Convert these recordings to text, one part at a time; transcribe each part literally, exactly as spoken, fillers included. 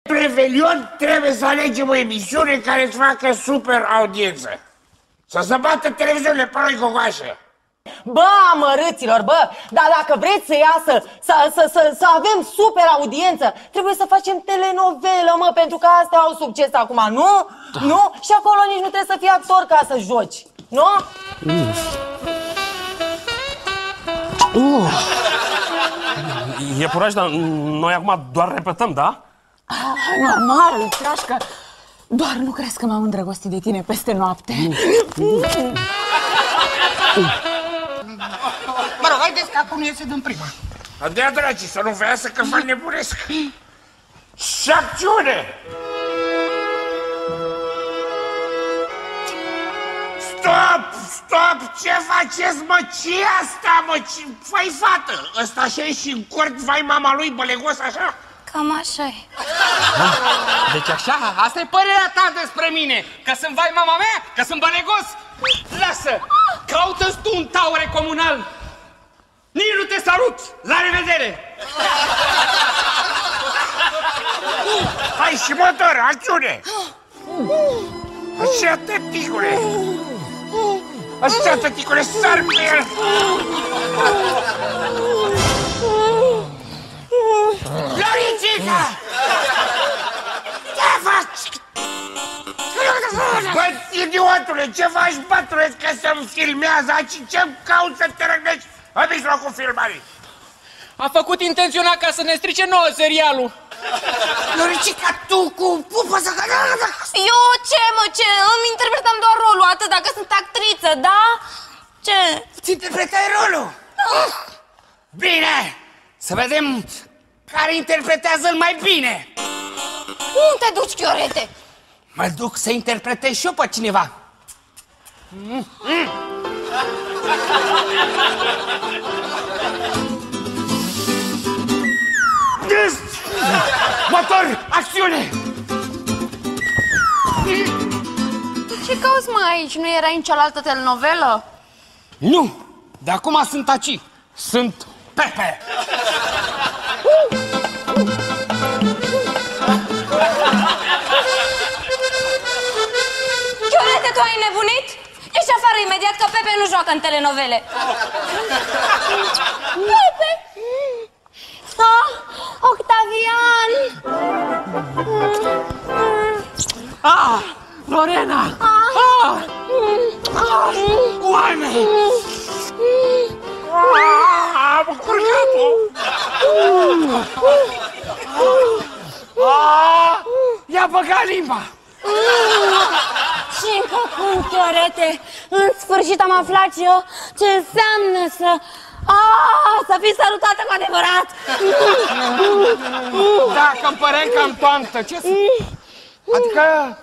Revelion trebuie să alegem o emisiune care să facă super audiență. Să se bată televiziunile pe noi gogoașe. Bă, amărâților, bă, dar dacă vreți să iasă, să, să, să, să avem super audiență, trebuie să facem telenovelă, mă, pentru că astea au succes acum, nu? Da. Nu? Și acolo nici nu trebuie să fii actor ca să joci, nu? Mm. Uh. E puraj, dar noi acum doar repetăm, da? Ah, normal, trașcă. Doar nu crezi că m-am îndrăgostit de tine peste noapte? Mm. Mă rog, haideți că acum iese din prima. Adea, dragi, să nu veiasă că fac nebunesc. Și acțiune! Stop! Stop! Ce faceți, mă? Ce asta, mă? Făi, fată! Ăsta așa e și în cort, vai mama lui, bălegos, așa? Cam așa e. Deci așa? Asta e părerea ta despre mine? Că sunt vai mama mea? Că sunt bălegos? Lasă! Caută-ți tu un taure comunal! Nici nu te salut! La revedere! Hai și motor, acțiune! Așa, tăticule! Așa, tăticule, sar pe el! Floricica! Ce faci? Bă, idiotule, ce faci, bătrâne, că să-mi filmează aici? Ce cauți să te răgnești în mijlocul filmării? A făcut intenționat ca să ne strice nouă serialul. Floricica, tu cu pupă să... Eu ce, mă, ce? Îmi interpretam doar rolul, atât, dacă sunt actriță, da? Ce? Ți interpretai rolul? Uh. Bine! Să vedem care interpretează mai bine. Unde te duci, Chiorete? Mă duc să interpretez și eu pe cineva. Mm. Mm. Motor, acțiune! Ce cauți, mă, aici? Nu erai în cealaltă telenovelă? Nu! De acum sunt aici. Sunt Pepe. Chiorete, tu ai nebunit? Ești afară imediat, că Pepe nu joacă în telenovele. Pepe! Ah, Octavian! Ah, Lorena! Ah! Ah! Oameni! Ah, am curcat-o! Ah! I-a băgat limba! Și încă cum, Chiorete, în sfârșit am aflat și eu ce înseamnă să... Ah, să fii sărutată cu adevărat! Da, că-mi păreai cam toantă, ce să... Adică...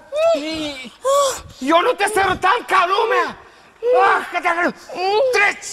Eu nu te sărutam ca lumea! Ah, că te-a... Treci!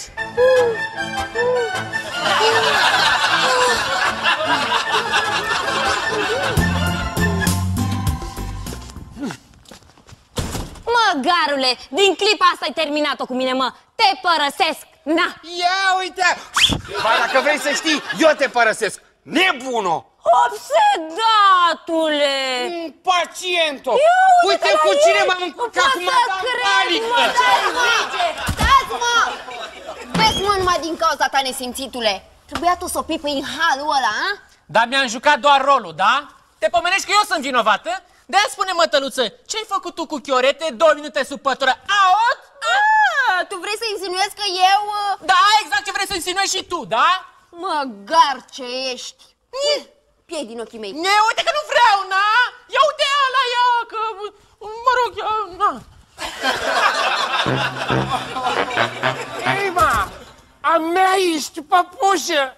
Mă, garule, din clipa asta ai terminat-o cu mine, mă. Te părăsesc, na! Ia uite! Ba, dacă vrei să știi, eu te părăsesc! Nebuno! Obsedatule! Mm, paciento! Uite cu cine m-am încurcat, cu Madame Panică! Dați-mă! Vezi, mă, numai din cauza ta, nesimțitule. Trebuia tu să o pipui în halul ăla, a? Dar mi-am jucat doar rolul, da? Te pomenești că eu sunt vinovată? De-aia spune, mătăluță, ce-ai făcut tu cu Chiorete două minute sub pătură? Aot? Ah, tu vrei să insinuezi că eu... Uh... Da, exact ce vrei să insinuezi și tu, da? Mă, gar ce ești! Piei din ochii mei. Ne, uite că nu vreau, na? Ia uite ala, ia, că... Mă rog, ia, na. Ei, ma, a mea ești, păpușă!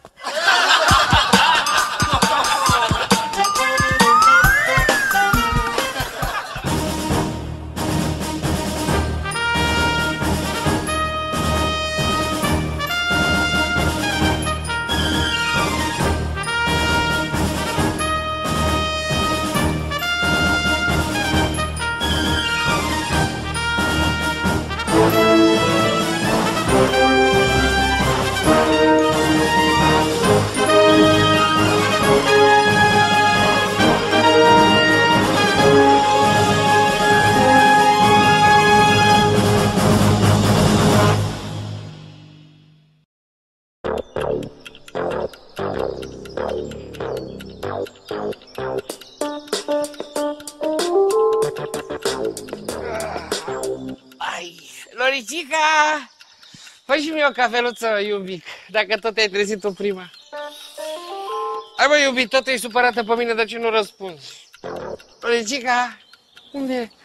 Fă și mie o cafeluță, iubic, dacă tot te-ai trezit tu prima. Hai bă, iubit, tot ești supărată pe mine, de ce nu răspunzi? Floricica, unde e?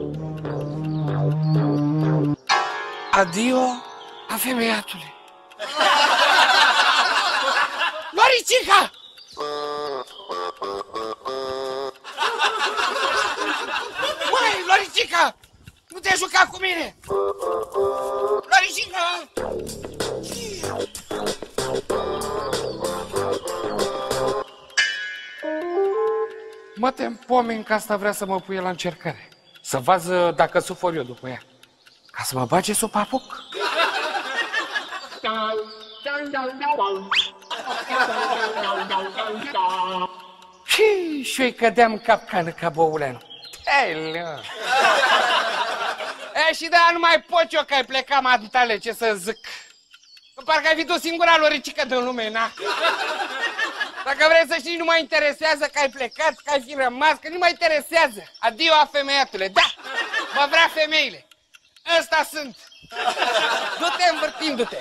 Adio a femeiatule. Floricica! Măi, Floricica! Nu te juca cu mine! Floricica! Mă tem pomeni că asta vrea să mă puie la încercare. Să vază dacă sufor eu după ea. Ca să mă bage sub apuc. Și și-i cădeam în capcană ca băuleanu. Heleu! E, și de-aia nu mai pot eu că ai plecat, matale, ce să zic. Că parcă ai fi tu singura loricică din lume, na? Dacă vrei să știi, nu mă interesează că ai plecat, că ai fi rămas, că nu mă interesează. Adio a femeiatule. Da, mă vrea femeile. Ăsta sunt. Du-te învârtindu-te.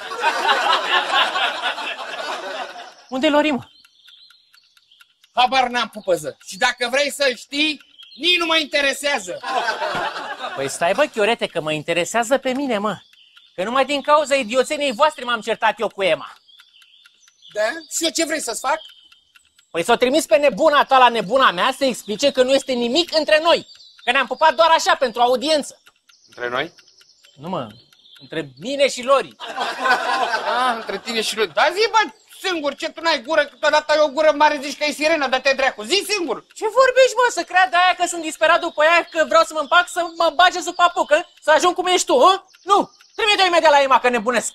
Unde-i Lorim? Habar n-am, pupăză. Și dacă vrei să știi, nici nu mă interesează. Păi stai bă, Chiorete, că mă interesează pe mine, mă. Că numai din cauza idioțeniei voastre m-am certat eu cu Ema. Da? Și eu ce vrei să-ți fac? Păi s-o trimis pe nebuna ta la nebuna mea să explice că nu este nimic între noi. Că ne-am pupat doar așa, pentru audiență. Între noi? Nu mă, între mine și Lori. Ah, între tine și lui. Da, zi, bă, singur, ce tu n-ai gură, câteodată ai o gură mare, zici că e sirena, dă-te dracu, zi singur. Ce vorbești, mă, să creadă aia că sunt disperat după ea, că vreau să mă împac, să mă bage sub papucă, să ajung cum ești tu, hă? Nu, trimite-o imediat la Ema, că nebunesc.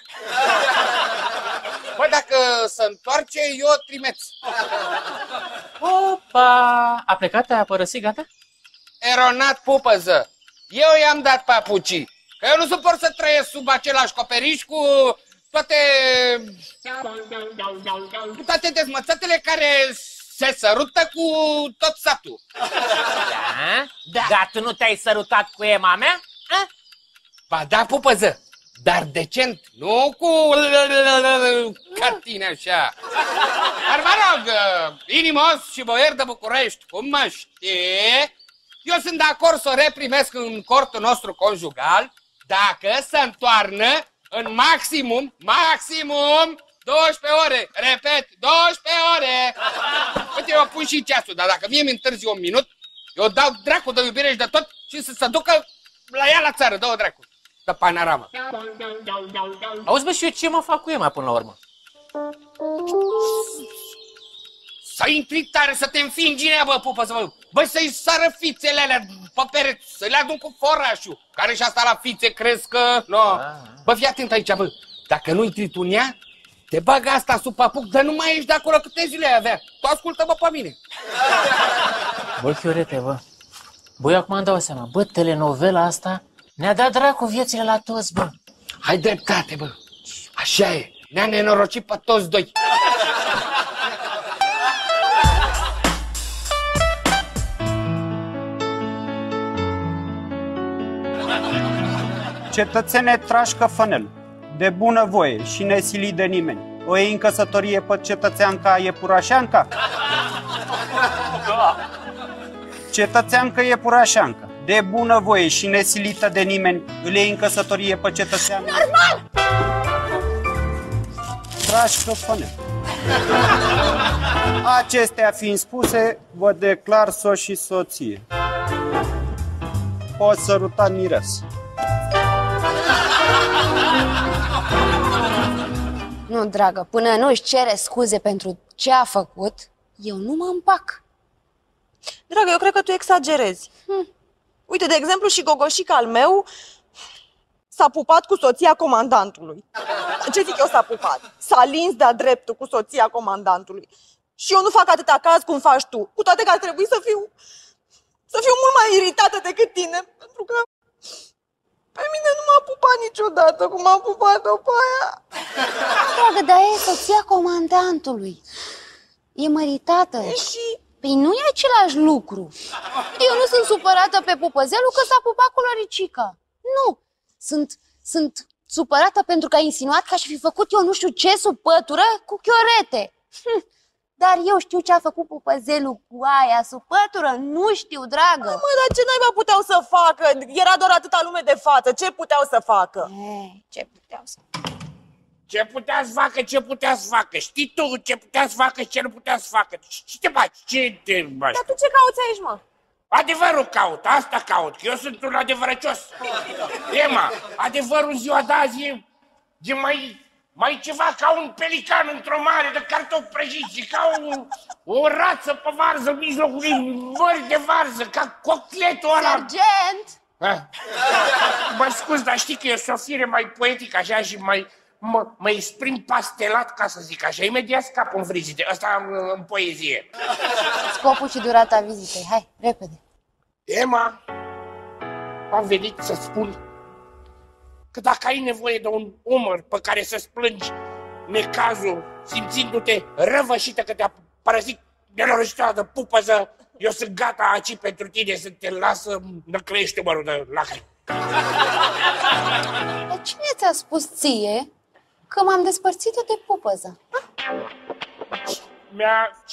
Bă, dacă se întoarce, eu o trimeț. Opa, a plecat, a părăsit, gata? Eronat, pupăză. Eu i-am dat papucii. Că eu nu suport să trăiesc sub același coperiș cu toate... cu toate dezmățătele care se sărută cu tot satul. Da? Da. Dar tu nu te-ai sărutat cu Ema mea? A? Ba da, pupăză, dar decent, nu cu ca tine așa. Dar mă rog, inimos și boier de București, cum mă știi, eu sunt de acord să o reprimesc în cortul nostru conjugal dacă se întoarnă în maximum, maximum douăsprezece ore. Repet, douăsprezece ore. Uite, eu pun și ceasul, dar dacă mie mi întârzi un minut, eu dau dracu de iubire și de tot și să se ducă la ea la țară, dă-o dracu. De panoramă. Auzi, bă, și eu ce mă fac cu Ema până la urmă? Să intri tare, să te înfingi în ea, bă, pupă, să mă... Băi, să-i sară fițele alea pe pereți, să le adun cu forașul. Care și asta la fițe, crezi că... No. Ah. Bă, fii atent aici, bă. Dacă nu intri tu în ea, te bagă asta sub papuc, dar nu mai ești de acolo câte zile ai avea. Tu ascultă-mă pe mine. Bă, Chiorete, bă. Bă, eu acum îmi dau seama, bă, telenovela asta ne-a dat dracu viețile la toți, bă. Hai dreptate, bă. Așa e. Ne-a nenorocit pe toți doi. Cetățene Trașcă Fănel, de bună voie și nesilit de nimeni, o iei în căsătorie pe cetățeanca Iepurașanca? Cetățeancă Iepurașanca, de bună voie și nesilită de nimeni, îl iei în căsătorie pe cetățeanca... Normal! Trașcă Fănel. Acestea fiind spuse, vă declar soț și soție. Poți săruta mireasă. Nu, dragă, până nu își cere scuze pentru ce a făcut, eu nu mă împac. Dragă, eu cred că tu exagerezi. Hm. Uite, de exemplu, și gogoșica al meu s-a pupat cu soția comandantului. Ce zic eu s-a pupat? S-a lins de-a dreptul cu soția comandantului. Și eu nu fac atâta caz cum faci tu. Cu toate că ar trebui să fiu, să fiu mult mai iritată decât tine. Pentru că pe mine nu m-a pupat niciodată cum m-a pupat-o pe aia. Dragă, dar e soția comandantului. E măritată. Și... Păi nu e același lucru. Eu nu sunt supărată pe Pupăzelul că s-a pupat cu Loricica. Nu. Sunt, sunt supărată pentru că a insinuat că aș fi făcut eu nu știu ce sub pătură cu chiorete. Hm. Dar eu știu ce a făcut pupăzelul cu aia sub pătură, nu știu, dragă. Mă, dar ce naiba puteau să facă? Era doar atâta lume de față, ce puteau să facă? Ei, ce puteau să Ce putea să facă, ce putea să facă? Știi tu ce putea să facă și ce nu putea să facă? Ce te faci? Ce te faci? Dar tu ce cauți aici, mă? Adevărul caut, asta caut, că eu sunt un adevărăcios. Ema, adevărul în ziua de azi e, e mai, mai ceva ca un pelican într-o mare de cartofi prăjiți, e ca o, o rață pe varză în mijlocul unei mări de varză, ca cocletul ăla. Sergent! Ha? Mă scuz, dar știi că eu sunt o fire mai poetică așa și mai... Mă, mă exprim pastelat, ca să zic așa, imediat scap în frizite, ăsta în, în poezie. Scopul și durata vizitei, hai, repede. Emma, am venit să spun că dacă ai nevoie de un umăr pe care să-ți plângi necazul, simțindu-te răvășită că te-a părăsit nenorocitoarea de pupăză, eu sunt gata aici pentru tine să te lasă năcleiești umărul de lacrimi. Dar cine ți-a spus ție că m-am despărțit de pupăză? Mi-a...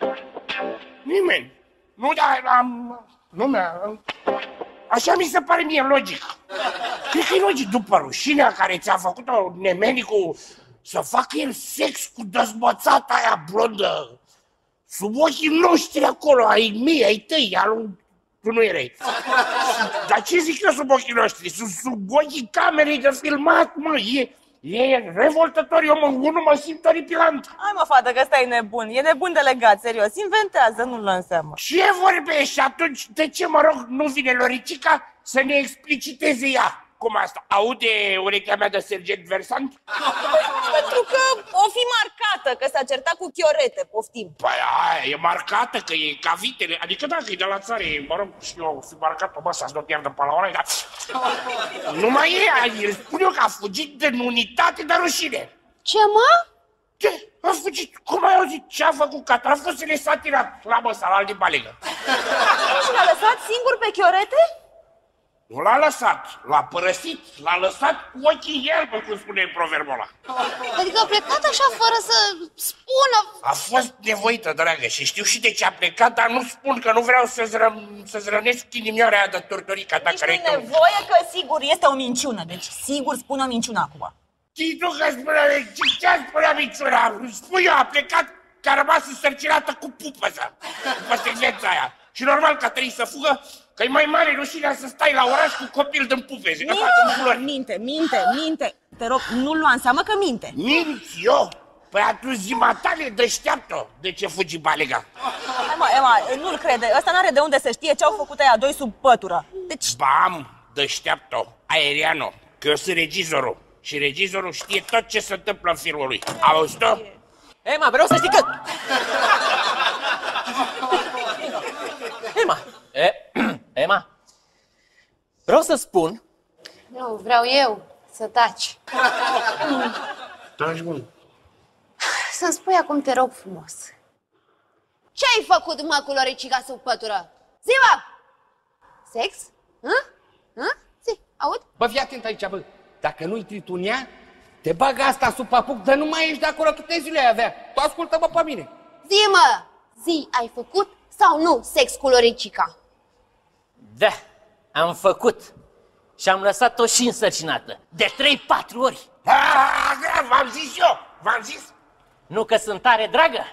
Nimeni. Nu, dar am... Nu mi-a... Așa mi se pare mie logic. Cred că e logic după rușinea care ți-a făcut-o nemenicul să facă el sex cu dezbățata aia blondă sub ochii noștri acolo, ai mei, ai tăi, al lui... Tu nu erai. Dar ce zic eu sub ochii noștri? Sub, sub ochii camerei de filmat, mă, e... E revoltător, eu mă, unul mă simt oripilant. Hai mă, fată, că ăsta e nebun, e nebun delegat, serios, inventează, nu-l lua în seamă. Ce vorbești? Atunci de ce, mă rog, nu vine Loricica să ne expliciteze ea? Cum asta? Aude urechea mea de sergent versant? Pentru că o fi marcată, că s-a certat cu chiorete, poftim. Păi aia e marcată, că e ca vitele, adică dacă e de la țară, mă rog, și eu fi marcat pe masă, să nu pierdă pe la ora, dar... Nu mai e, el spune eu că a fugit din unitate de rușine. Ce, mă? Ce? A fugit? Cum ai auzit? Ce a făcut? Că a fost să le s-a tirat la măsa, la altă balegă. Și l-a lăsat singur pe chiorete? Nu l-a lăsat, l-a părăsit, l-a lăsat cu ochii iarbă, cum spune proverbul ăla. Adică a plecat așa fără să spună... A fost nevoită, dragă, și știu și de ce a plecat, dar nu spun că nu vreau să-ți, ră... să-ți rănesc inimioarea aia de tortorica ta. Nici care nu-i nevoie, că sigur este o minciună, deci sigur spune o minciună acum. Știi tu că spunea, ce spunea minciuna? Spui eu, a plecat că a rămas însărcinată cu pupăză, după secvența aia. Și normal că trebuie să fugă, că e mai mare rușinea să stai la oraș cu copil din pupeze. Minte, minte, minte, minte. Te rog, nu-l lua în seamă că minte. Minți eu? Păi atunci zi-ma tale, deșteaptă de ce fugi balega. Hai mă, Emma, nu-l crede, ăsta n-are de unde să știe ce au făcut aia doi sub pătură. Deci... Bam, deșteaptă, aeriano, că eu sunt regizorul. Și regizorul știe tot ce se întâmplă în filmul lui. Auzi-o? Emma, vreau să știi că... Emma, e, Emma, vreau să spun... Nu, vreau eu să taci. Taci, bun. Să-mi spui acum, te rog frumos. Ce-ai făcut, mă, cu Loricica sub pătură? Zi-mă! Sex? Hă? Hă? Zi, aud? Bă, fii atent aici, bă. Dacă nu-i tritunea, te bagă asta sub papuc, dar nu mai ești de acolo câte zile ai avea. Tu ascultă-mă pe mine. Zi-mă! Zi, ai făcut sau nu sex cu Loricica? Da, am făcut. Și am lăsat-o și însărcinată. De trei patru ori. Ah, v-am zis eu, v-am zis. Nu că sunt tare dragă?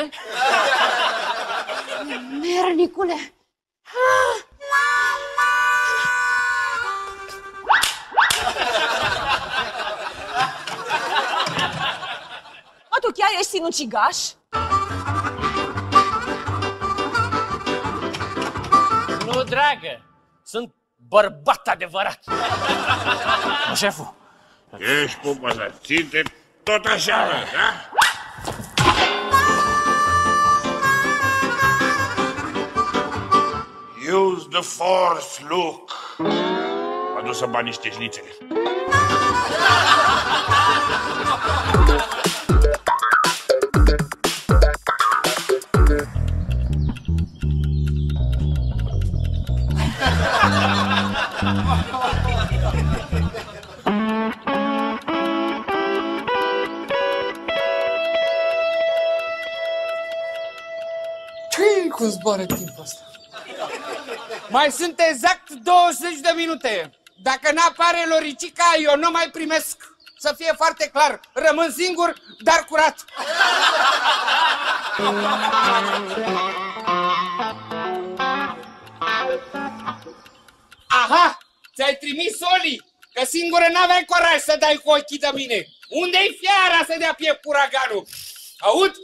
Mernicule! Mă, tu chiar ești sinucigaș? Nu, dragă. Sunt bărbat adevărat. Șeful, Ești pupăză, ține tot așa, da? Use the force, Luke. M-a dus să bani niște șnițele. zboară timpul ăsta. Mai sunt exact douăzeci de minute. Dacă n-apare Loricica, eu nu mai primesc. Să fie foarte clar, rămân singur, dar curat. Aha! Ți-ai trimis Oli, că singură n-aveai curaj să dai cu ochii de mine. Unde-i fiara să dea piept uraganul? Aud?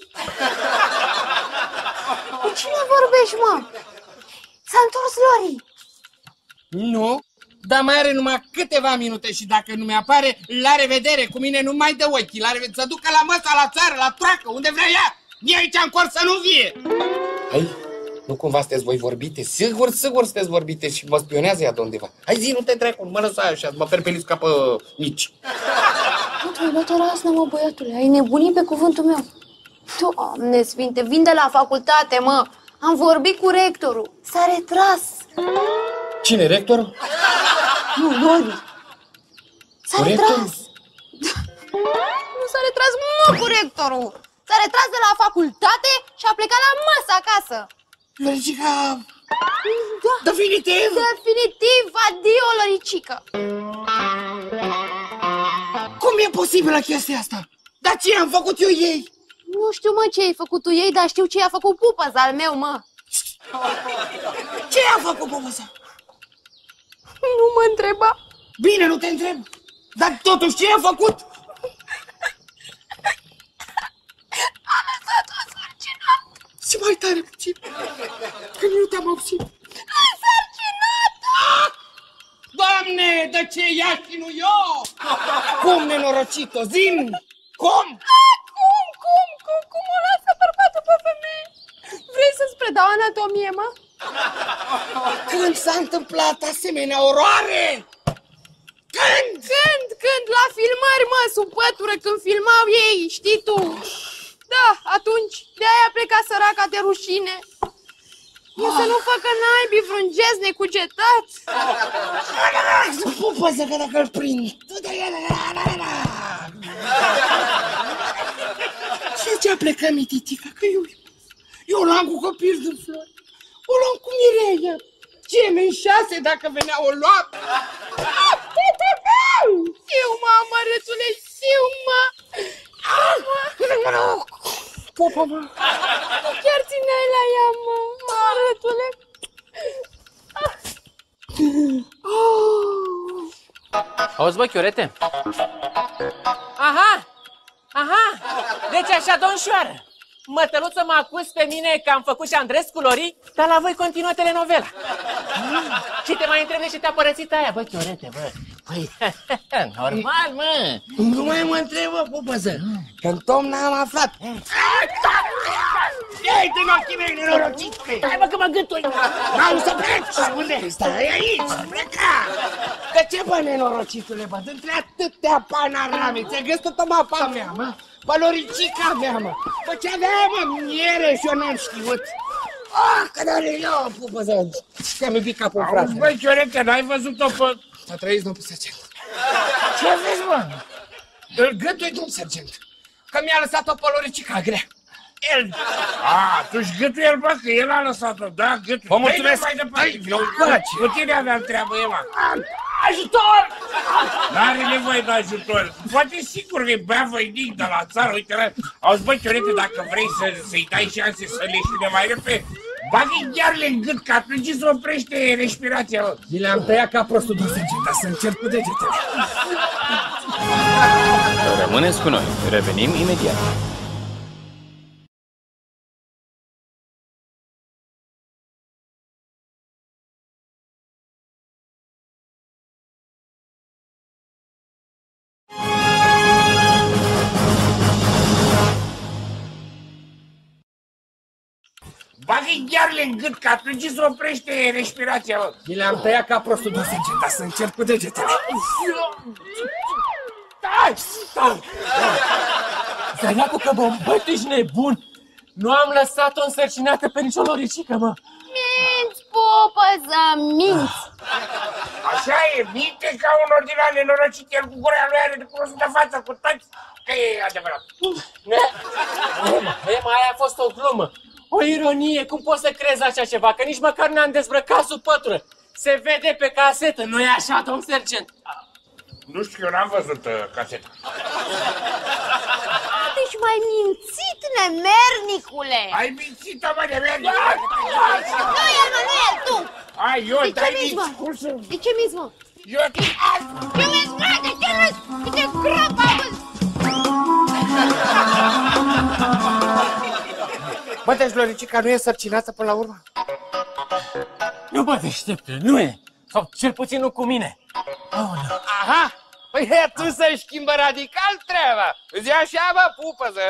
Cu cine vorbești, mă? S-a întors Lori. Nu, dar mai are numai câteva minute și dacă nu mi-apare, la revedere, cu mine nu mai dă ochii, la revedere, să ducă la măsa, la țară, la troacă, unde vrea ea. Mie aici încor să nu vie. Hai, nu cumva sunteți voi vorbite? Sigur, sigur sunteți vorbite și mă spionează ea de undeva. Hai zi, nu te dracu, nu mă lăsa așa, mă perpeliți ca pe mici. Nu, tu ai luat o razna, mă, băiatule, ai nebunit pe cuvântul meu. Doamne sfinte, vin de la facultate, mă. Am vorbit cu rectorul. S-a retras. Cine, rectorul? Nu, Lori. S-a retras. Nu s-a retras, mă, cu rectorul. S-a retras de la facultate și a plecat la masă acasă. Loricica... Da. Definitiv? Definitiv, adio, Loricica. Cum e posibilă chestia asta? Dar ce am făcut eu ei? Nu știu, mă, ce ai făcut tu ei, dar știu ce i-a făcut pupăz al meu, mă. Ce a făcut pupăza? Nu mă întreba. Bine, nu te întreb. Dar totuși ce a făcut? A lăsat-o însărcinată. Ce mai tare puțin. Când nu te-am auzit. Însărcinată! Doamne, de ce ea și nu eu? Cum, nenorocit-o, zi-mi! Cum? Cum, cum, cum, cum o lasă bărbatul pe femeie? Vrei să-ți predau anatomie, mă? Când s-a întâmplat asemenea oroare? Când? Când, când, la filmări, mă, sub pătură, când filmau ei, știi tu? Da, atunci, de-aia a plecat săraca de rușine. E să nu facă naibii vreun gest necugetat. Pupăză că dacă îl prind. Și ce-a plecat mititica? Că eu, eu l-am cu copil din flori. O luam cu Mireia. Gemeni șase dacă venea o lua. Siu, mă, amărâțule, siu, mă. Popa, mă. Chiar țineai la ea, mă, amărâțule. Auzi, bă, Chiorete? Aha! Aha! Deci așa, domnșoară, mătăluță mă acuz pe mine că am făcut Șandrescu Lori, dar la voi continuă telenovela. Și te mai întreb de ce te-a părăsit aia, bă, Chiorete, bă. Păi, normal, mă. Nu mai mă întrebă, pupăză, că în toamnă am aflat. Ei, din ochii mei, nenorocitule! Hai, bă, că mă gâtui! N-au să pleci! Unde? Stai aici! Pleca! De ce, bă, nenorocitule, bă? Dintre atâtea panorame, ți-ai găsit tot mapa mea, mă? Valoricica mea, mă! Bă, ce avea, mă, miere și eu n-am știut! Ah, că n-are eu, pupăză! Te-am iubit ca pe un frate! Auzi, băi, Chiorete, n-ai văzut-o pe... Să trăiți, domnul sergent! Ce vezi, mă? Îl gâtui, domnul sergent! Că mi-a lăsat-o pe Loricica grea! El! A, tu-și gâtul el, bă, că el a lăsat-o, da, gâtul. Vă mulțumesc! Mai departe, Eu cu tine aveam treabă, Eva. Ajutor! N-are nevoie de ajutor. Poate sigur că e bea voinic de la țară, uite, auzi, bă, Chiorete, dacă vrei să, să-i dai șanse să leșine mai repede, bagă-i ghearele în gât, că atunci se oprește respirația, bă. Mi le-am tăiat ca prostul, domnul sergent, dar să încerc cu degetele. Rămâneți cu noi, revenim imediat. Bagă-i ghearele în gât, că atunci se oprește respirația, bă. Mi le-am tăiat ca prostul, domnul sergent, dar să încerc cu degetele. Stai, stai! Zăreacu că, bă, bă, tu ești nebun! Nu am lăsat-o însărcinată pe nicio Loricică, mă! Minți, pupăză, minți! Așa e, minte ca unul din ale nenorocite, el cu gura lui are de cunoscut de față cu toți, că e adevărat. Ne? Ema, Ema, aia a fost o glumă. O ironie, cum poți să crezi așa ceva? Că nici măcar ne-am dezbrăcat sub pătură. Se vede pe casetă, nu-i așa, domn sergent? Nu știu, eu n-am văzut uh, caseta. Deci m-ai mințit, nemernicule! Ai mințit-o, mă, nemernicule! Nu el, mă, nu el, tu! Ai, eu, De ce dai minți, mă? minți, cum să... De ce minți, mă? Eu... Ce minți, frate, ce minți? Câte crăpă, auzi! Bă, deci Loricica nu e sărcinată până la urmă? Nu mă deșteptă, nu e. Sau cel puțin nu cu mine. Aoleu. Aha! Păi atunci să-și schimbă radical treaba. Îți ia așa, bă, pupăză.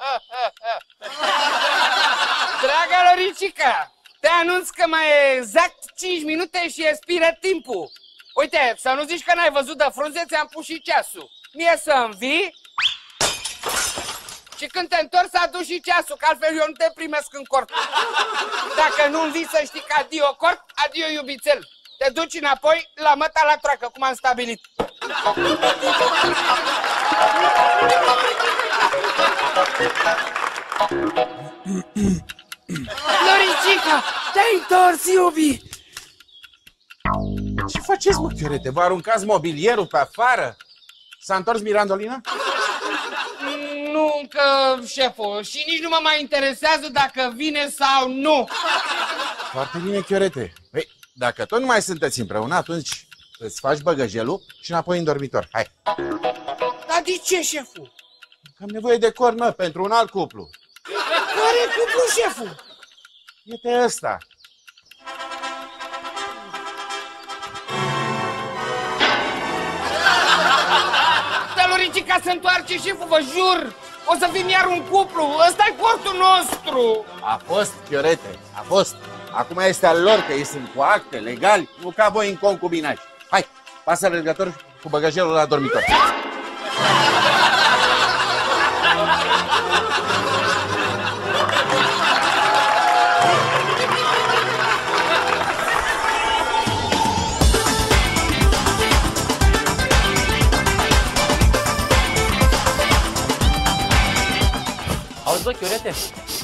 Dragă Loricica, te anunț că mai e exact cinci minute și expiră timpul. Uite, să nu zici că n-ai văzut de frunze, ți-am pus și ceasul. Mie să-mi vii și când te întorci să aduci și ceasul, că altfel eu nu te primesc în cort. Dacă nu-mi vii să știi că adio cort, adio iubițel. Te duci înapoi la măta la troacă, cum am stabilit. Loricica, te-ai întors, iubi! Ce faceți, mă, chiorete? Vă aruncați mobilierul pe afară? S-a întors Mirandolina? Nu încă, șeful, și nici nu mă mai interesează dacă vine sau nu. Foarte bine, chiorete. Păi, dacă tot nu mai sunteți împreună, atunci îți faci băgăjelul și înapoi în dormitor. Hai! Dar de ce, șeful? Am nevoie de cor, mă, pentru un alt cuplu. Care cuplu, șeful? Uite ăsta. Dar Loricica se întoarce, șeful, vă jur! O să fim iar un cuplu! Ăsta-i cortul nostru! A fost, chiorete, a fost. Acum este al lor, că ei sunt cu acte legali, nu ca voi în concubinaj. Hai, pasă răgător cu băgăjelul la dormitor. Auzi, bă, chiorete?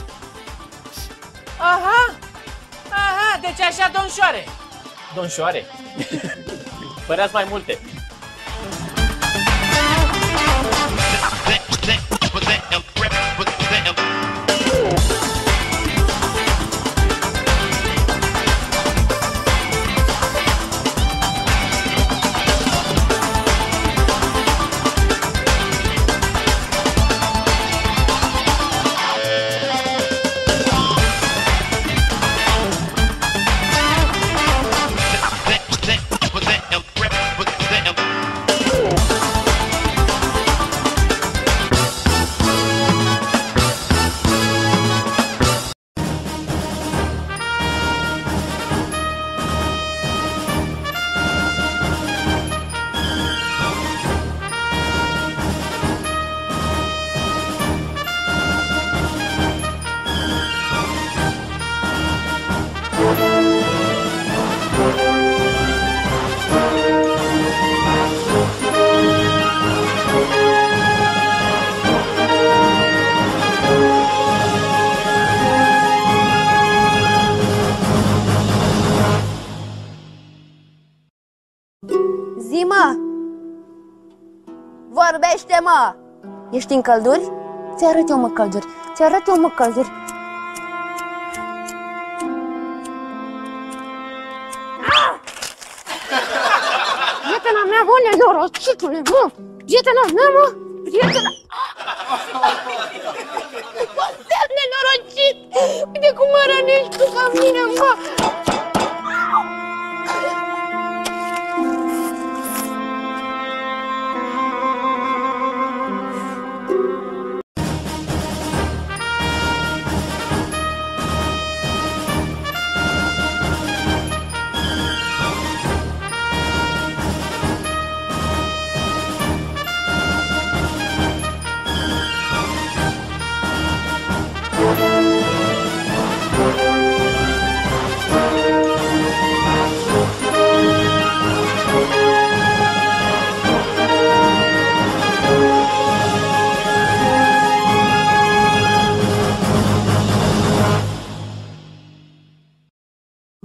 Aha! Aha, deci așa, domnșoare! Domnșoare? Păreați mai multe. Zi-mă! Vorbește, mă! Ești în călduri? Ți-arăt eu, mă, călduri. Ți-arăt eu, mă, călduri. Prietena mea, mă, nenorocitule, mă! Prietena mea, mă! Prietena... Bă, nenorocit! Uite cum mă rănești tu ca mine, mă!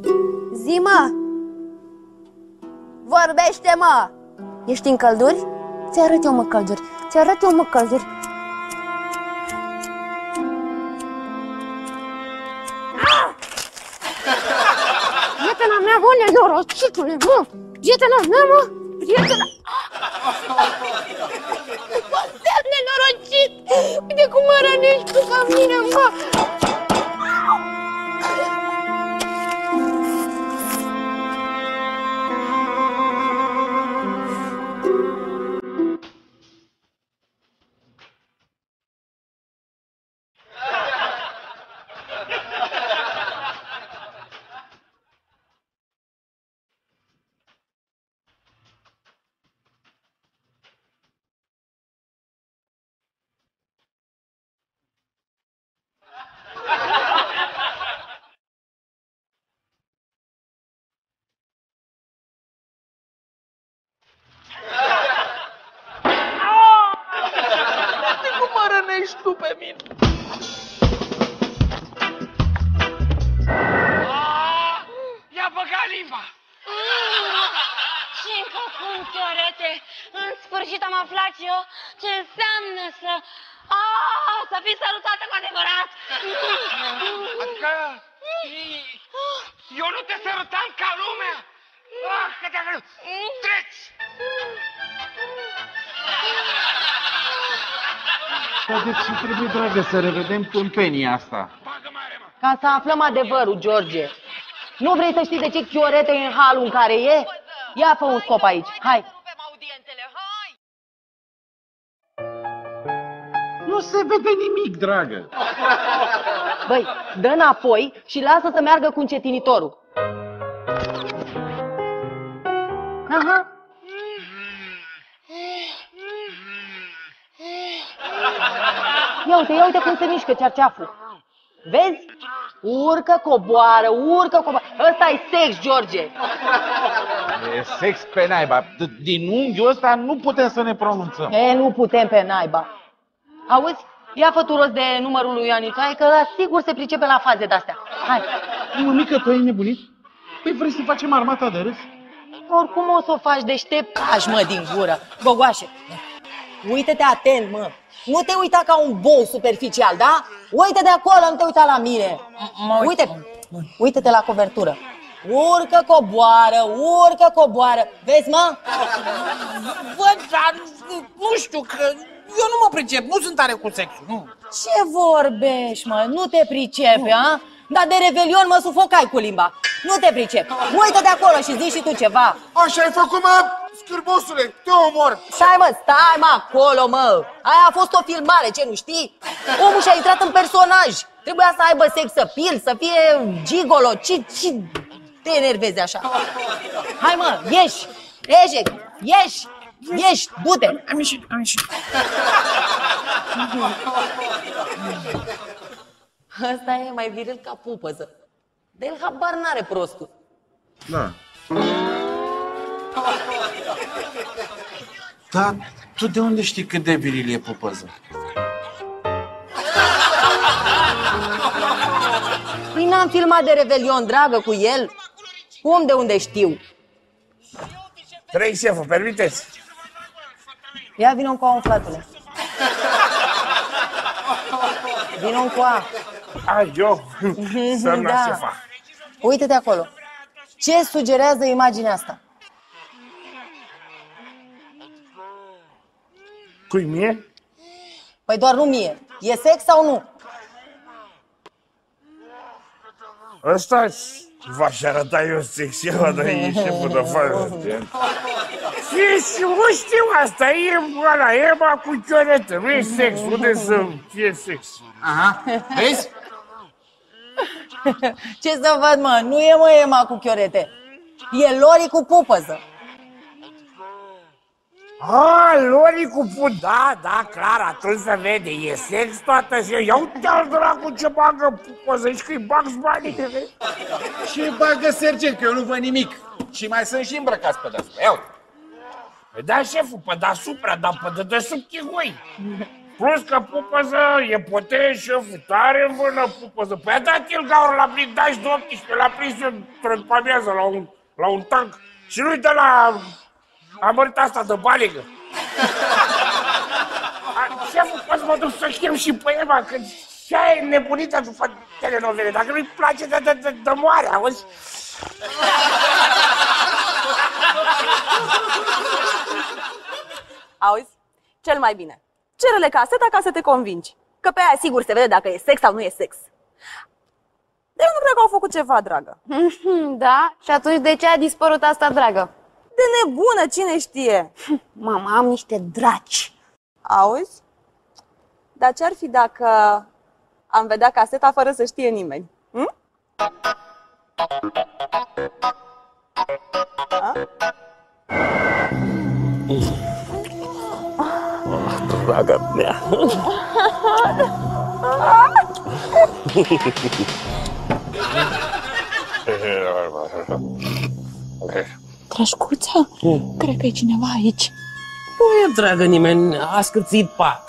Zi, mă! Vorbește, mă! Ești în călduri? Ți-arăt eu, mă, călduri. Ți-arăt eu, mă, călduri. Prietena mea, mă, nenorocitule, mă! Prietena mea, mă! Prietena... Bă, nenorocit! Uite cum mă rănești tu ca mine, mă! Ești tu pe mine. I-a băgat limba. Și încă cum, Chiorete, în sfârșit am aflat și eu ce înseamnă să... Ah, să fii sărutată cu adevărat. Adică... Eu nu te sărutam ca lumea. Ah, că te-a greu. Treci! Dar de ce trebuie, dragă, să revedem tâmpenia asta? Ca să aflăm adevărul, George. Nu vrei să știi de ce Chiorete e în halul în care e? Ia fă un scop aici, hai! Nu se vede nimic, dragă! Băi, dă înapoi și lasă să meargă cu încetinitorul. Aha! Ia uite, ia uite cum se mișcă cearceaful. Vezi? Urcă, coboară, urcă, coboară. Ăsta e sex, George. E sex pe naiba. Din unghiul ăsta nu putem să ne pronunțăm. E, nu putem pe naiba. Auzi? Ia fă tu rost de numărul lui Anițoaie, că ăla sigur se pricepe la faze de-astea. Hai. Mămică, tu ai nebunit? Păi vrei să facem armata de râs? Oricum o să o faci deșteptași, mă, din gură. Gogoașe, uită-te atent, mă. Nu te uita ca un bou superficial, da? Uite-te acolo, nu te uita la mine. Uite, uite-te la covertură. Urcă, coboară, urcă, coboară. Vezi, mă? Văd, dar nu știu, că eu nu mă pricep, nu sunt tare cu sexul, nu. Ce vorbești, mă? Nu te pricepi, a? Dar de revelion mă sufocai cu limba. Nu te pricep. Uită-te acolo și zici și tu ceva. Așa ai făcut, mă, scârbosule, te omor. Stai, mă, stai, mă, acolo, mă. Aia a fost o filmare, ce, nu știi? Omul și-a intrat în personaj. Trebuia să aibă sex appeal, să fie gigolo. Ce, ce te enervezi așa? Hai, mă, ieși. Ieși, ieși. Ieși, du-te. Am ieșit, am ieșit. Ăsta e mai viril ca pupăză. De el habar n-are prostul. Da. Da, tu de unde știi cât de viril e pupăză? Păi n-am filmat de revelion, dragă, cu el. Cum de unde știu? Trei, șeful, permiteți? Ia vină cu a umflatule. Vină cu a. Ai, eu? Sărna Da. șefa. Uite-te acolo. Ce sugerează imaginea asta? Cui, mie? Păi doar nu mie. E sex sau nu? Ăsta v-aș arăta eu sexy, dar e șeful de fază. Și nu știu asta, e ăla, Ema cu Chioretă, nu e sex, unde să fie sex? Aha, vezi? Ce să văd, mă? Nu e, mă, Ema cu chiorete. E Lori cu pupăză. Ah, Lori cu put, da, da, clar, atunci se vede, e sex toată și eu. Ia uite-l dracu ce bagă pupăză, zici că-i Bugs Bunny. Ce bagă, Sergent, că eu nu văd nimic. Și mai sunt și îmbrăcați pe deasupra, ia uite. Păi da, șeful, pe deasupra, dar pe dedesubt e goi. Plus că pupăză e potent, șeful, tare în vână pupăză. Păi a dat-il gaură la blindaj de optsprezece, l-a prins eu într-o amiază la un, la un tank. Și nu-i de la amărât asta de baligă. A, șeful, poți mă duc să chem și pe Eva, că și-aia e nebunită după telenovele. Dacă nu-i place, de, de, de, de moare, auzi? Auzi? Cel mai bine. Cere-le caseta ca să te convingi. Că pe aia sigur se vede dacă e sex sau nu e sex. Dar eu nu cred că au făcut ceva, dragă. Da? Și atunci de ce a dispărut asta, dragă? De nebună, cine știe? Mama, am niște draci. Auzi? Dar ce-ar fi dacă am vedea caseta fără să știe nimeni? Hm? Draga mea. Drășcuță, cred că e cineva aici. Nu e, dragă, nimeni, a scârțit pat.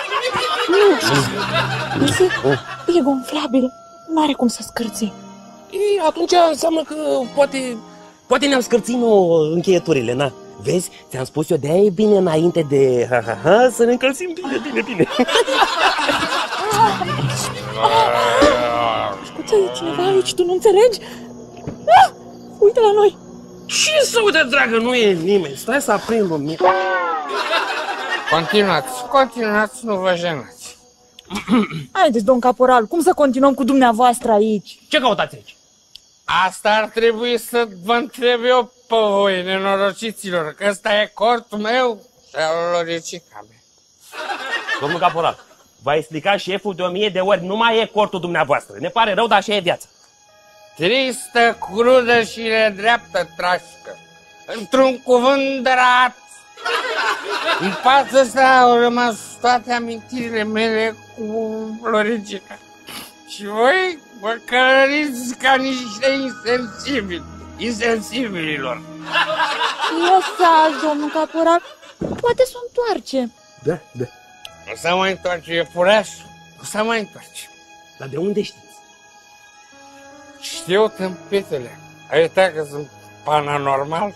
Nu, e gonflabil, nu are cum să scârție. E, atunci înseamnă că poate, poate ne-am scârțit nouă încheieturile, na? Vezi, ți-am spus eu, de-aia e bine înainte de ha, ha, ha, să ne încălțim bine, bine, bine. Drășcuță, e cineva aici, tu nu înțelegi? Ah, uite la noi. Ce să uite, dragă, nu e nimeni, stai să aprind lumina. Continuați, continuați, nu vă jenați. Haideți, domn caporal, cum să continuăm cu dumneavoastră aici? Ce căutați aici? Asta ar trebui să vă întreb eu pe voi, nenorociților, că ăsta e cortul meu și al loricica mea. Domnul caporal, v-a explicat șeful de o mie de ori, nu mai e cortul dumneavoastră. Ne pare rău, dar așa e viața. Tristă, crudă și nedreaptă trașcă. Într-un cuvânt dărat. În fața asta au rămas toate amintirile mele cu Floricica. Și voi vă călăriți ca niște insensibili, insensibililor. Lăsați, domnul caporal, poate să o întoarce. Da, da. Nu se mai întoarce, e furașul. Nu se mai întoarce. Dar de unde știți? Știu, tâmpitele. Ai uitat că sunt paranormal?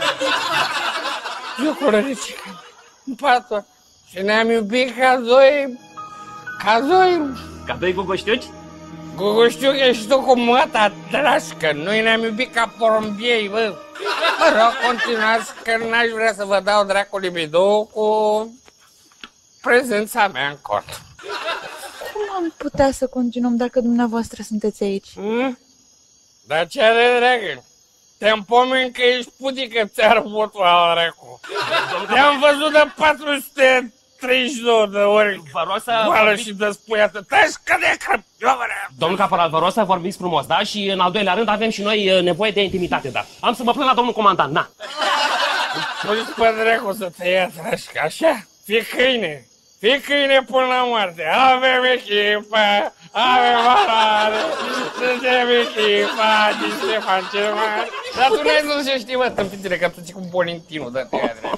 Eu cu Floricica, în patul. Și ne-am iubit ca doi... ca doi... Ca doi guguștiuci? Guguștiuchi ești tu cu măta drașcă. Noi ne-am iubit ca porumbiei, bă. Mă rog, continuați, că n-aș vrea să vă dau dracului bidou cu prezența mea în cort. Cum am putea să continuăm dacă dumneavoastră sunteți aici? Hmm? Dar ce are, dragă? Te-am pomen că ești putică ți-ar votul al dracu. Te-am văzut de patru sute treizeci și două de ori. Vă rog să goală vorbiți... și despuiată. Taci că de crăpioară. Domnul caporal, vă rog să vorbiți frumos, da? Și în al doilea rând avem și noi nevoie de intimitate, da? Am să mă plâng la domnul comandant, na. Nu-ți pe dracu să te ia trașca, așa? Fii câine. Fii câine până la moarte. Avem echipa, avem valoare. Suntem echipa din Ștefan cel Mare. Dar tu n-ai zis ce știi, mă, tâmpitele, că tu ții cu Bolintinul, dă-te aia drept.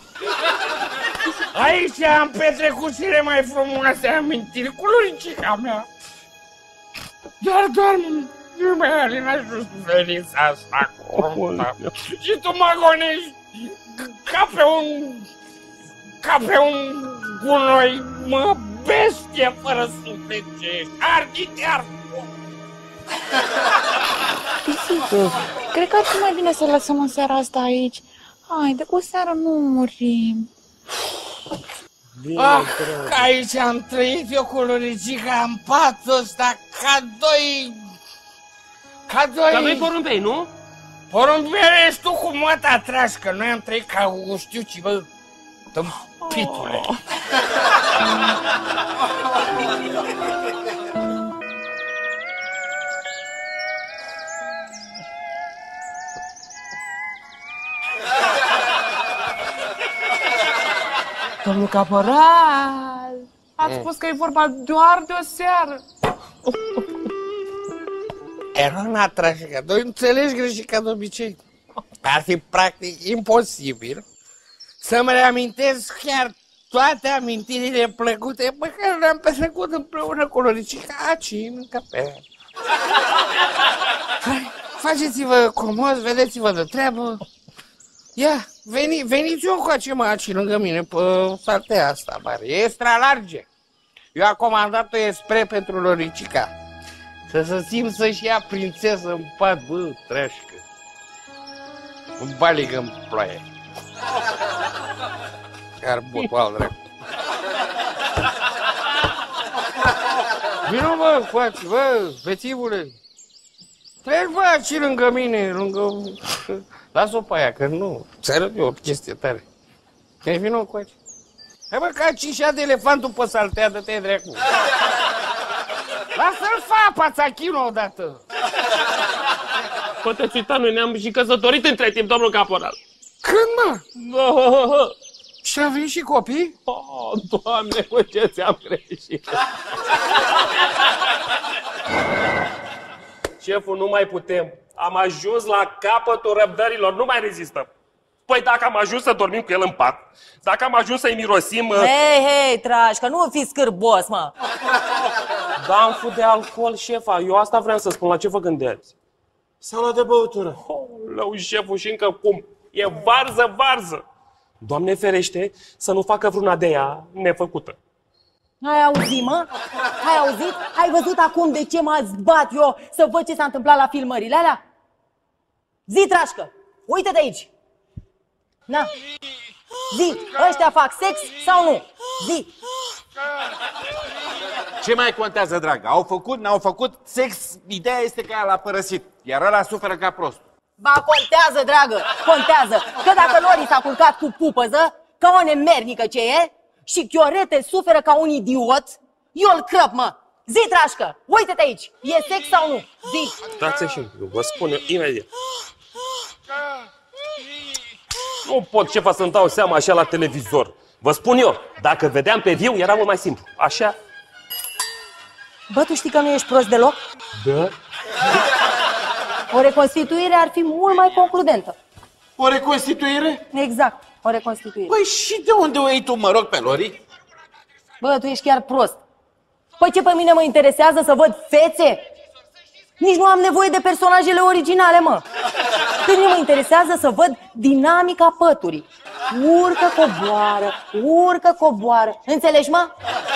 Aici am petrecut cele mai frumoase amintiri cu Loricica mea. Doar, doar, nu mai are, n-aș suferința asta coruptă. Și tu mă agonești ca pe un... ca pe un gunoi, mă, bestie fără suflet ce ești. Ardi-te, ardi! Pisică, cred că ar fi mai bine să lăsăm în seara asta aici. Haide, cu o seară nu murim. Ah, că aici am trăit eu cu Loricica în patul ăsta ca doi... Ca doi... Ca doi porumbei, nu? Porumbele ești tu cu măta trașcă. Noi am trăit ca guguștiuci, bă, tâmpitule. Domnul caporal, ați spus că e vorba doar de o seară. Erona trașică, tu înțelegi greșit ca de obicei. Ar fi practic imposibil să-mi reamintesc chiar toate amintirile plăcute pe care le-am petrecut împreună cu Loricica aici, în încăpere. Hai, faceți-vă comod, vedeți-vă de treabă. Ia, veni, veniți eu încoace, mă, aici lângă mine, pe saltea asta mare. E extra large. Eu am comandat-o spre pentru Loricica. Să se simt să-și ia prințesă în pat, bă, treașcă. Un baligă în ploaie. Chiar botoal, dracu. Vino, bă, coace, bă, bețivule. Treci, bă, aici lângă mine, lângă... Las-o pe aia, că nu, ți arăt eu o chestie tare. Hai, vino, coace. Hai, bă, ca cișa de elefantul pe saltea, dă-te, dracu. Lasă-l fa, pațachino, odată. Poate-ți uita, noi ne-am și căsătorit între timp, domnul caporal. Când, mă? Și a venit și copii? Oh, Doamne, cu ce ți-am greșit. Șeful, nu mai putem. Am ajuns la capătul răbdărilor, nu mai rezistăm. Păi dacă am ajuns să dormim cu el în pat, dacă am ajuns să-i mirosim... Hei, hei, Trașcă, nu fi scârbos, mă! Da, am fut de alcool, șefa, eu asta vreau să spun, la ce vă gândeați? Sala de băutură. Oh, lău, șeful, și încă cum? E varză, varză! Doamne ferește să nu facă vreuna de ea nefăcută. Ai auzit, mă? Ai auzit? Ai văzut acum de ce mă zbat eu să văd ce s-a întâmplat la filmările alea? Zi, Trașcă, uite de aici! Na, zi, ăștia fac sex sau nu? Zi! Ce mai contează, dragă? Au făcut, n-au făcut sex, ideea este că ea l-a părăsit, iar ăla suferă ca prost. Ba, contează, dragă, contează! Că dacă Lori s-a culcat cu pupăză, ca o nemernică ce e, și Chiorete suferă ca un idiot, eu îl crăp, mă! Zi, Trașcă, uite-te aici! E sex sau nu? Zi! Dați-și simplu, vă spun eu imediat. Nu pot, șefa, să-mi dau seama așa la televizor. Vă spun eu, dacă vedeam pe viu, era mult mai simplu. Așa? Bă, tu știi că nu ești prost deloc? Da? O reconstituire ar fi mult mai concludentă. O reconstituire? Exact, o reconstituire. Păi și de unde o iei tu, mă rog, pe Lori? Bă, tu ești chiar prost. Păi ce pe mine mă interesează să văd fețe? Nici nu am nevoie de personajele originale, mă. Pe mine mă interesează să văd dinamica păturii. Urcă, coboară, urcă, coboară. Înțelegi, mă?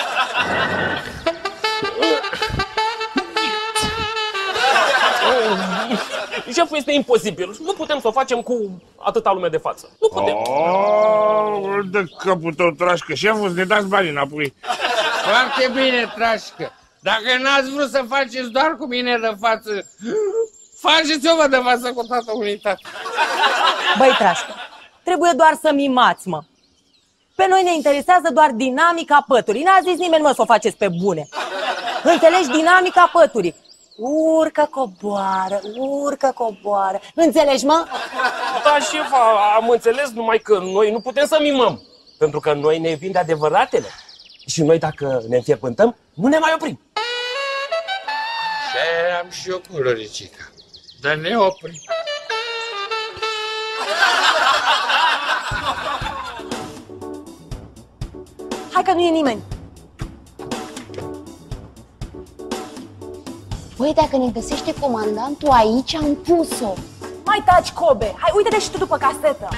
Șeful, este imposibil. Nu putem să o facem cu atâta lume de față. Nu putem. Oh, de capul tău, Trașcă. Șeful, să ne dați banii înapoi. Foarte bine, Trașcă. Dacă n-ați vrut să faceți doar cu mine de față, faceți-o, mă, de față cu toată unitatea. Băi, Trașcă, trebuie doar să mimați, mă. Pe noi ne interesează doar dinamica păturii. N-a zis nimeni, mă, să o faceți pe bune. Înțelegi? Dinamica păturii. Urcă, coboară, urcă, coboară. Înțelegi, mă? Da, șefa, am înțeles, numai că noi nu putem să mimăm. Pentru că noi ne iubim de adevăratele. Și noi, dacă ne înfierbântăm, nu ne mai oprim. Și am și eu cu Loricica. Dar ne oprim. Hai că nu e nimeni. Băi, dacă ne găsește comandantul aici, am pus-o. Mai taci, Kobe. Hai, uite-te și tu după casetă.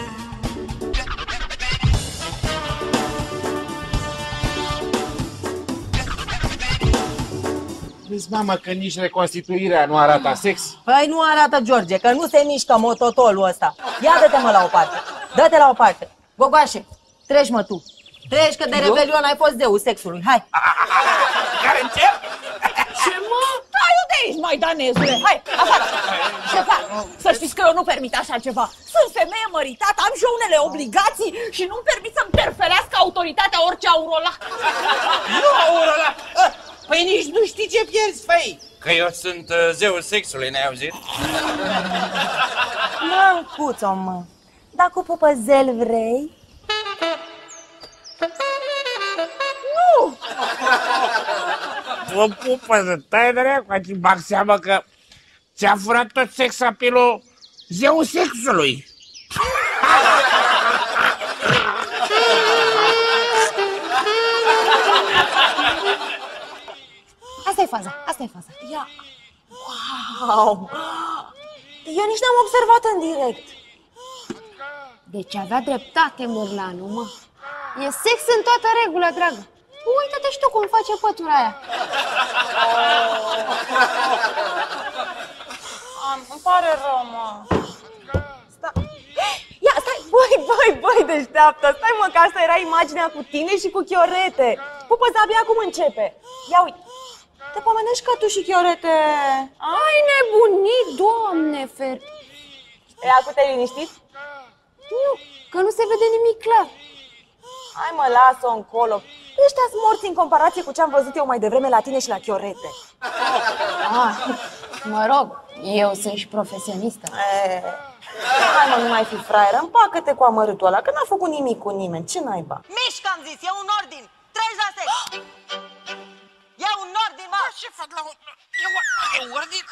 Vezi, mamă, că nici reconstituirea nu arată sex? Păi nu arată, George, că nu se mișcă mototolul ăsta. Ia dă-te, mă, la o parte. Dă-te la o parte. Gogoașe, treci, mă, tu. Treci, că de eu? Revelion ai fost zeul sexului. Hai. Care încep? Ce, mă? Hai, unde ești, maidanezule? Hai, afară. Șefar, să știți că eu nu permit așa ceva. Sunt femeie măritată, am și eu unele obligații și nu-mi permit să-mi perfelească autoritatea orice aurola. Nu, aurola! Păi nici nu știi ce pierzi, făi! Că eu sunt uh, zeul sexului, n-ai auzit? Măncuțo, mă. Dar cu pupăzel vrei? Nu! O pupă, tai dracu, ați bag seama că ți-a furat tot sex apelul zeul sexului. asta e faza, asta e faza. Ia. Wow! Eu nici n-am observat în direct. Deci avea dreptate Murlanu, mă. E sex în toată regula, dragă. Uită-te și tu cum face pătura aia. Îmi pare rău, mă. Sta... Ia, stai, băi, băi, băi, deșteaptă. Stai, mă, că asta era imaginea cu tine și cu Chiorete. Pupă-ți abia acum începe. Ia uite. Te pomenești că tu și Chiorete... Ai nebunit, Doamne fer... E, acum te-ai liniștit? Nu, că nu se vede nimic clar. Hai mă, lasă-o încolo. Ăștia-s morți în comparație cu ce am văzut eu mai devreme la tine și la Chiorete. Ah, mă rog, eu sunt și profesionistă. E, hai mă, nu mai fi fraieră, împacă-te cu amărâtul ăla, că n-a făcut nimic cu nimeni. Ce naiba? Mișcă, am zis, e un ordin. Treci la sex. E un ordin, mă. Ce fac la un... E ordin?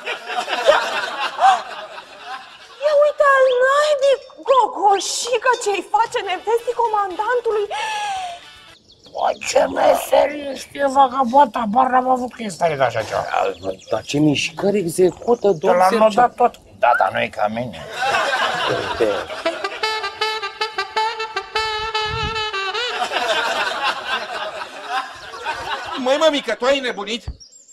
Ia uite al naibii, gogoșică, ce-i face nevestii comandantului. Bă, ce meserie știe vagabonta, bar n-am avut că e stare de așa ceva. Dar ce mișcări execută, domn L-am Sergiu? notat tot. Da, dar nu e ca mine. Măi, mămică, tu ai nebunit?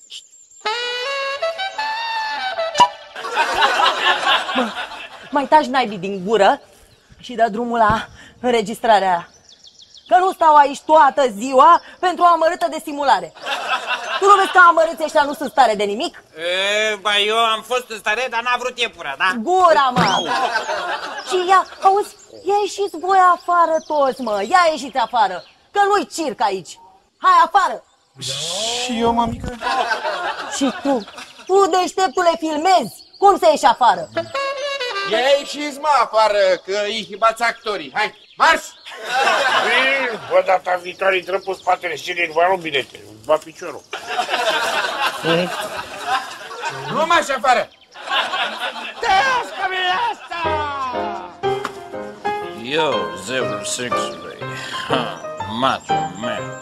Mă, mai taci naibii din gură și dă drumul la înregistrarea aia. Că nu stau aici toată ziua pentru o amărâtă de simulare. Tu nu vezi că amărâții ăștia nu sunt stare de nimic? E, ba, eu am fost în stare, dar n-a vrut iepura, da? Gura, mă! Și ia, auzi, ia ieșiți voi afară toți, mă, ia ieșiți afară, că nu-i circ aici. Hai, afară! Și eu, mămică? Și tu, tu deșteptule filmezi, cum să ieși afară? Ia ieșiți, mă, afară, că îi hibați actorii. Hai, marș! Bine, bă, data viitoare intră pe spatele scenei, nu vă iau bilete, îți bat piciorul. Nu marș afară! Tească-mi asta! Eu, zeul sexului, ha, mațul meu.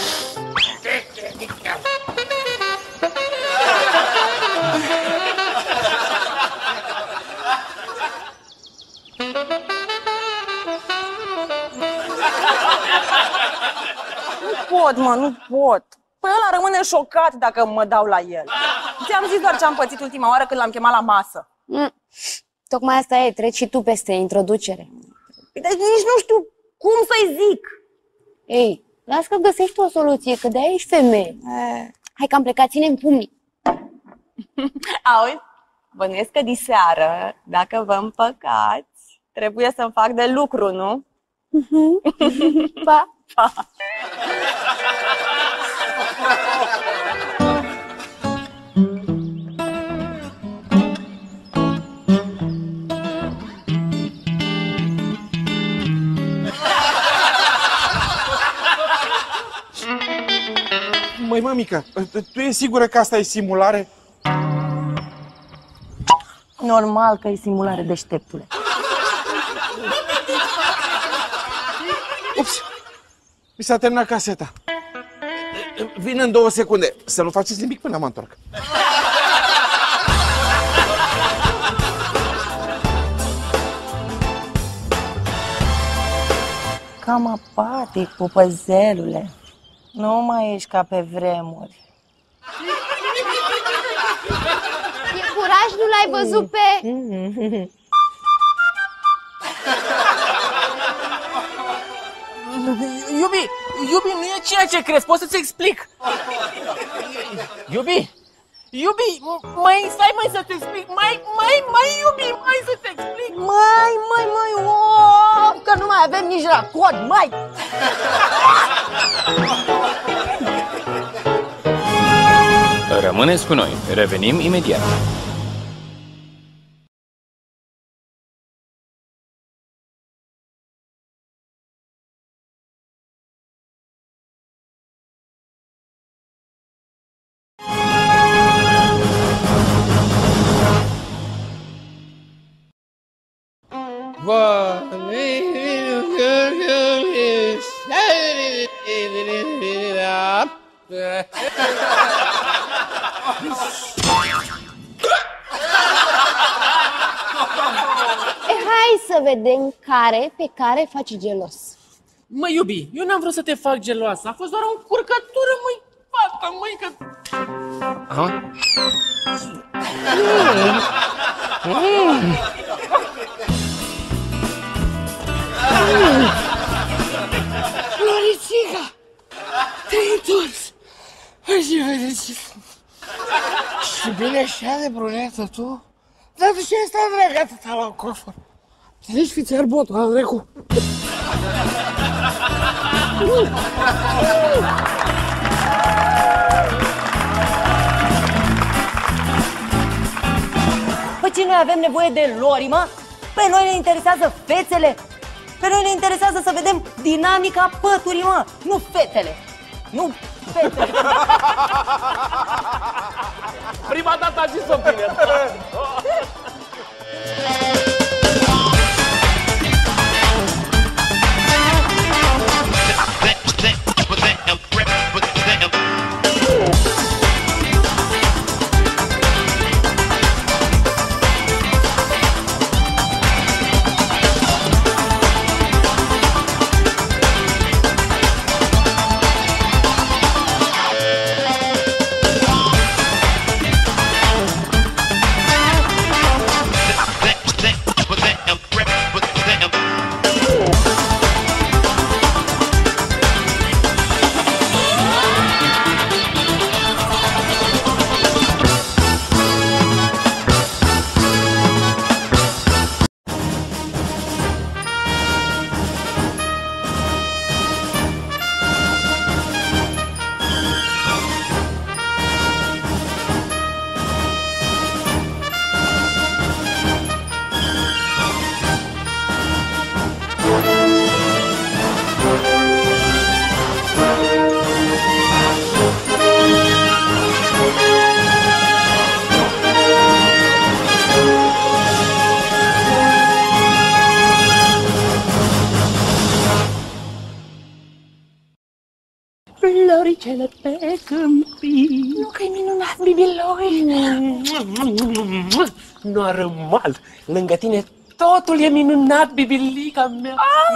Nu pot, mă, nu pot. Păi ăla rămâne șocat dacă mă dau la el. Ți-am zis doar ce am pățit ultima oară când l-am chemat la masă. Mm. Tocmai asta e, treci și tu peste introducere. Deci nici nu știu cum să-i zic. Ei, las că găsești o soluție, că de-aia ești femeie. E... Hai că am plecat, ține-mi pumnii. Auzi, bănuiesc că diseară, dacă vă împăcați, trebuie să-mi fac de lucru, nu? Pa! Pa! Măi, mămică, tu e sigură că asta e simulare? Normal că e simulare, deșteptule. Ups! Mi s-a terminat caseta. Vin în două secunde. Să nu faceți nimic până mă întorc. Cam apatic, pupăzelule. Nu mai ești ca pe vremuri. E curaj, nu l-ai văzut pe... Iubi, iubi, nu e ceea ce crezi, pot să-ți explic. Iubi, iubi, mai stai mai să te explic, mai, mai, mai iubi, mai să te explic. Mai, mai, mai, oh, că nu mai avem nici racord, mai. Rămâneți cu noi, revenim imediat. Bă, E, hai să vedem care pe care faci gelos. Măi, iubi, eu n-am vrut să te fac geloasă. A fost doar o încurcătură, măi, fată, măi, că... Ha? Floricica, te-ai întors. Hai să vedem ce... Și bine așa de brunetă tu? Dar de ce ai stat dragă atâta la cofor? Nici fițer botul, a trecut. Păi ce, noi avem nevoie de lori, mă? Pe noi ne interesează fețele. Pe noi ne interesează să vedem dinamica păturii, mă, nu fetele. Nu fetele. Prima dată a zis-o bine. Floricele pe câmpii. Nu că-i minunat, Bibiloi. Normal, lângă tine totul e minunat, bibilica mea.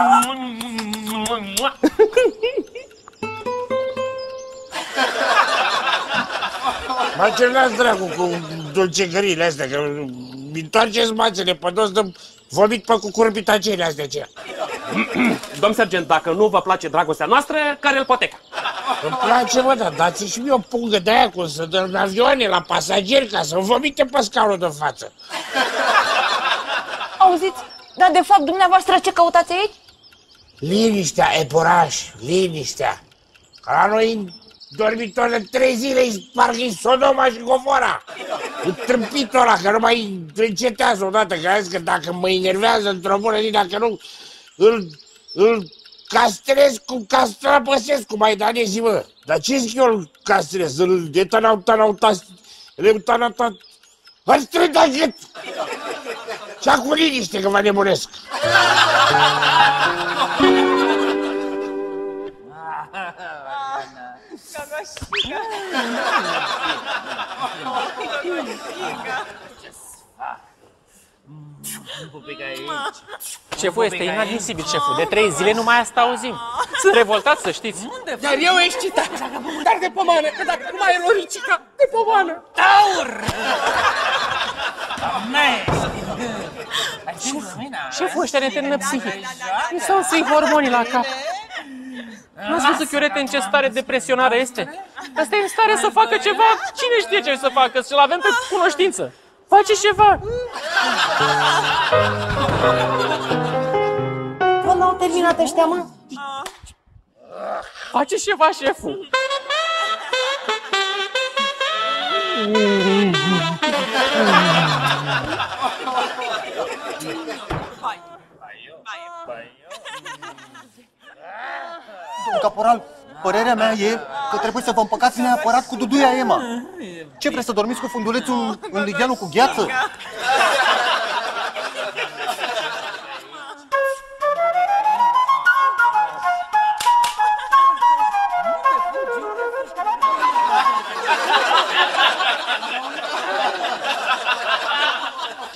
Mă cernați, dracu, cu dulcegările astea, că mi întoarceți mațele pe dos de vomit pe cucurbitacele astea aceea. Domn sergent, dacă nu vă place dragostea noastră, care îl poteca? Îmi place, mă, dar dați-mi și mie o pungă de aia cum să dă în avioane la pasageri ca să vomite pe scaunul de față. Auziți? Dar de fapt dumneavoastră ce căutați aici? Liniștea, epuraș, liniștea. Că la noi în dormitor de trei zile îi sparg Sodoma și Gomora. Cu trâmpitul ăla, că nu mai încetează odată, că a zis că dacă mă enervează într-o bună zi, dacă nu, îl, îl castrez cu castrapăsescu maidanezii, mă. Dar ce zic eu îl castrez? Îl detanau, tanau, tas, leutanau, tas, îl strândă gât! Și-a cu liniște, că mă nebunesc. Șeful, este inadmisibil, șeful. De trei zile nu mai asta auzim. Sunt revoltat, să știți. Dar eu excitat. Dar de pomană, că dacă nu mai e Loricica, de pomană. Taur! Șeful, ăștia ne termină psihic. Nu s-au să-i hormonii la cap. Nu-ați văzut, Chiorete, în ce stare depresionară este? Asta e în stare să facă ceva, cine știe ce să facă, să-l avem pe cunoștință. Face ceva. Bă, n-au terminat ăștia, mă? Face ceva, șeful. Domnul caporal, părerea mea e că trebuie să vă împăcați neapărat cu Duduia Ema. Ce, vreți să dormiți cu fundulețul în ligheanul cu gheață?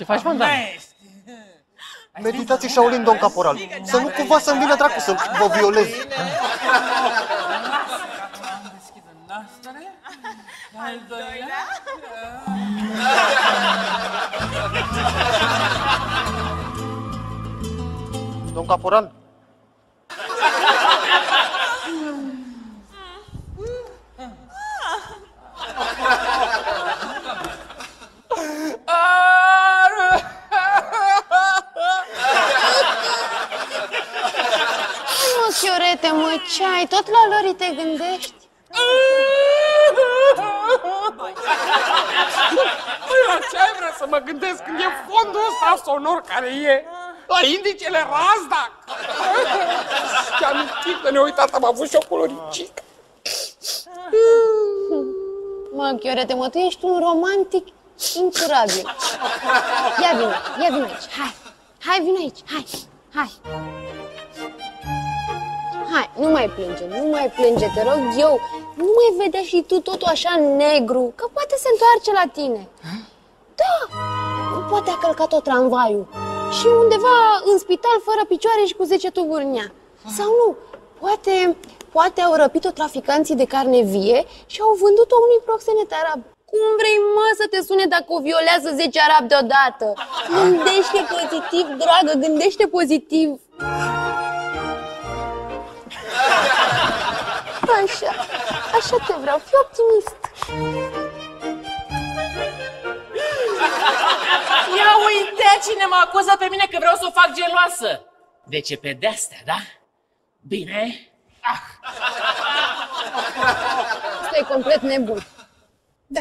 faci, mă, Dan? Meditații Shaolin, domn caporal. Să nu cumva să-mi vină dracu să vă violez. Domn caporal? Mă, Chiorete, mă, ce ai? Tot la Lori te gândești? Păi la ce ai vrea să mă gândesc când e fondul ăsta sonor care e? La indicele Razdac! Ce amintit că ne-a uitat, am avut și o coloricică. Mă, Chiorete, mă, tu ești un romantic incurabil. Ia vină, ia vină aici, hai. Hai, vină aici, hai, hai. Hai, nu mai plânge, nu mai plânge, te rog eu. Nu mai vedea și tu totul așa negru, că poate se întoarce la tine. Da, poate a călcat-o tramvaiul și undeva în spital fără picioare și cu zece tuburi în ea. Sau nu, poate, poate au răpit-o traficanții de carne vie și au vândut-o unui proxenet arab. Cum vrei, mă, să te sune dacă o violează zece arabi deodată? Gândește pozitiv, dragă, gândește pozitiv. Așa, așa te vreau, fii optimist. Ia uite cine mă acuză pe mine că vreau să o fac geloasă. Deci e pe de-astea, da? Bine? Ah. Asta e complet nebun. Da.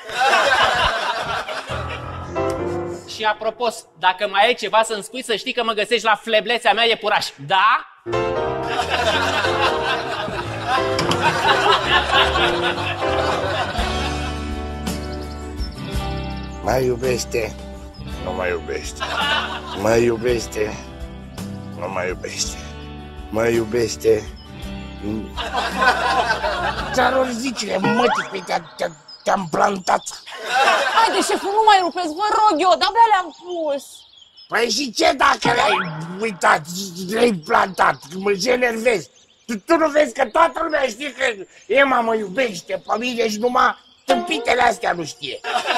Și apropo, dacă mai ai ceva să-mi spui, să știi că mă găsești la fleblețea mea iepuraș, da? Mă iubește, nu mă iubește. Mă iubește, nu mă iubește. Mă iubește. Ți-ar ori zicile, mătii, pe te-am plantat. Haide, șeful, nu mai rupeți, vă rog eu, de-abia le-am pus. Păi și ce dacă le-ai uitat, le-ai plantat, mă enervezi? Tu, tu nu vezi că toată lumea știe că Ema mă iubește pe mine și numai tâmpitele astea nu știe.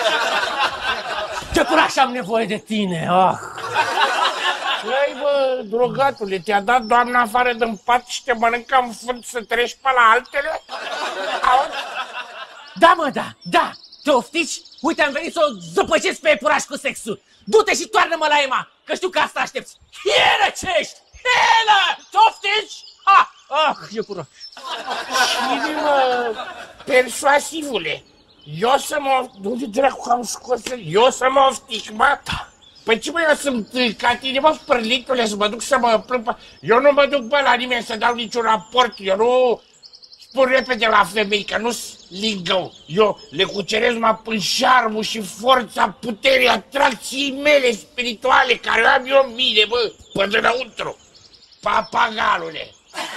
Ce curaj am nevoie de tine, ah! Păi, bă, drogatule, te-a dat doamna afară din pat și te mănâncă în fund să treci pe la altele? Auzi? Da, mă, da, da! Te oftici? Uite, am venit să o zăpăcesc pe iepuraș cu sexul! Du-te și toarnă-mă la Ema, că știu că asta aștepți! Hienă ce ești! Hienă! Te oftici? Ah! Ah, iepuraș! Cine, mă, persoasivule? Eu să mă... Unde dracu am scos? Eu să mă oftic, mă? Păi ce, mă, eu sunt ca tine, mă, spărlitule, să mă duc să mă plâng pe... Eu nu mă duc, bă, la nimeni să dau niciun raport, eu nu spun repede la femei, că nu-s lingău. Eu le cuceresc numai prin șarmul și forța puterii atracției mele spirituale, care o am eu în mine, bă, până înăuntru. Papagalule!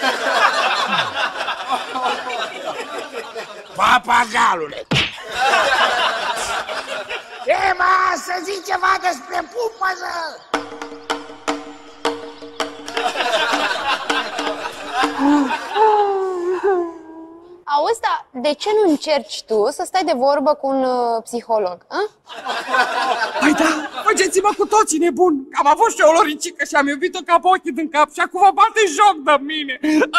Papagalule! Ema, să zic ceva despre pupăză! Auzi, dar de ce nu încerci tu să stai de vorbă cu un uh, psiholog, a? Păi da, faceți-mă cu toții nebun! Am avut și o loricică și am iubit-o ca pe ochii din cap și acum vă bate joc de mine!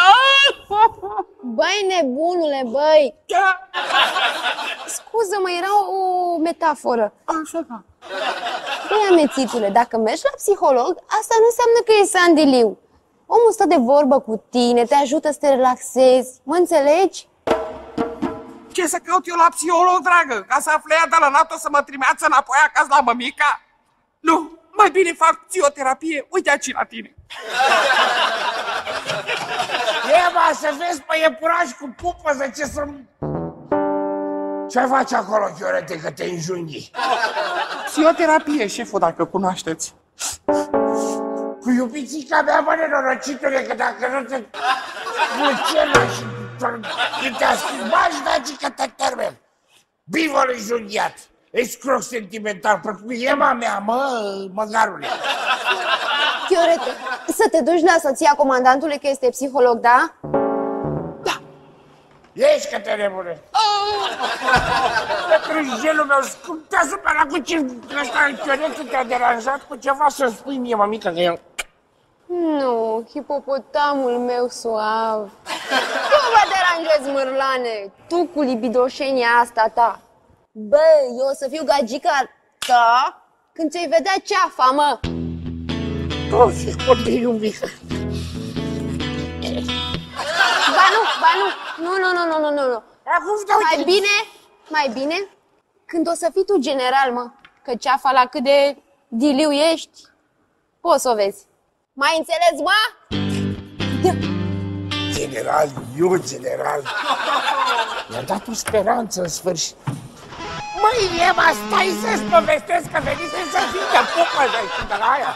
Băi, nebunule, băi! Scuză-mă, era o metaforă. Așa, da. Băi, amețitule, dacă mergi la psiholog, asta nu înseamnă că e sandiliu. Omul stă de vorbă cu tine, te ajută să te relaxezi, mă înțelegi? Ce să caut eu la psiholog, dragă? Ca să afle ea de la NATO să mă trimeață înapoi acasă la mămica? Nu, mai bine fac psihoterapie, uite aici la tine. Eva, să vezi pe iepuraș cu pupăză, ce să... Ce faci acolo, Chiorete, că te înjunghi? Psihoterapie, șeful, dacă cunoașteți. Cu iubițica mea, mă, nenorocitule, că dacă nu te... Lucenă și... Când te-a schimbat și daci că te termen. Bivol înjunghiat. escroc sentimental, precum Ema mea, mă, măgarule. Chiorete, să te duci la soția comandantului că este psiholog, da? Ești că te nebune! Crâjelul meu scump, te-a supărat cu ce... Ăsta, Chiorețu, te-a deranjat cu ceva să-mi spui mie, mămică, că eu... Nu, hipopotamul meu suav. Eu vă deranjez, mârlane, tu cu libidoșenia asta ta. Bă, eu o să fiu gagica ta când ți-ai vedea ceafa, mă. O, și copii un pic. Ba nu, ba nu, nu, nu, nu, nu, nu, nu. Mai bine, mai bine, când o să fii tu general, mă, că ceafa la cât de diliu ești, poți să o vezi. Mai înțeles, mă? General, eu general. Mi-a dat o speranță în sfârșit. Măi, Ema, stai să-ți povestesc că venise să fii de pupă de la aia.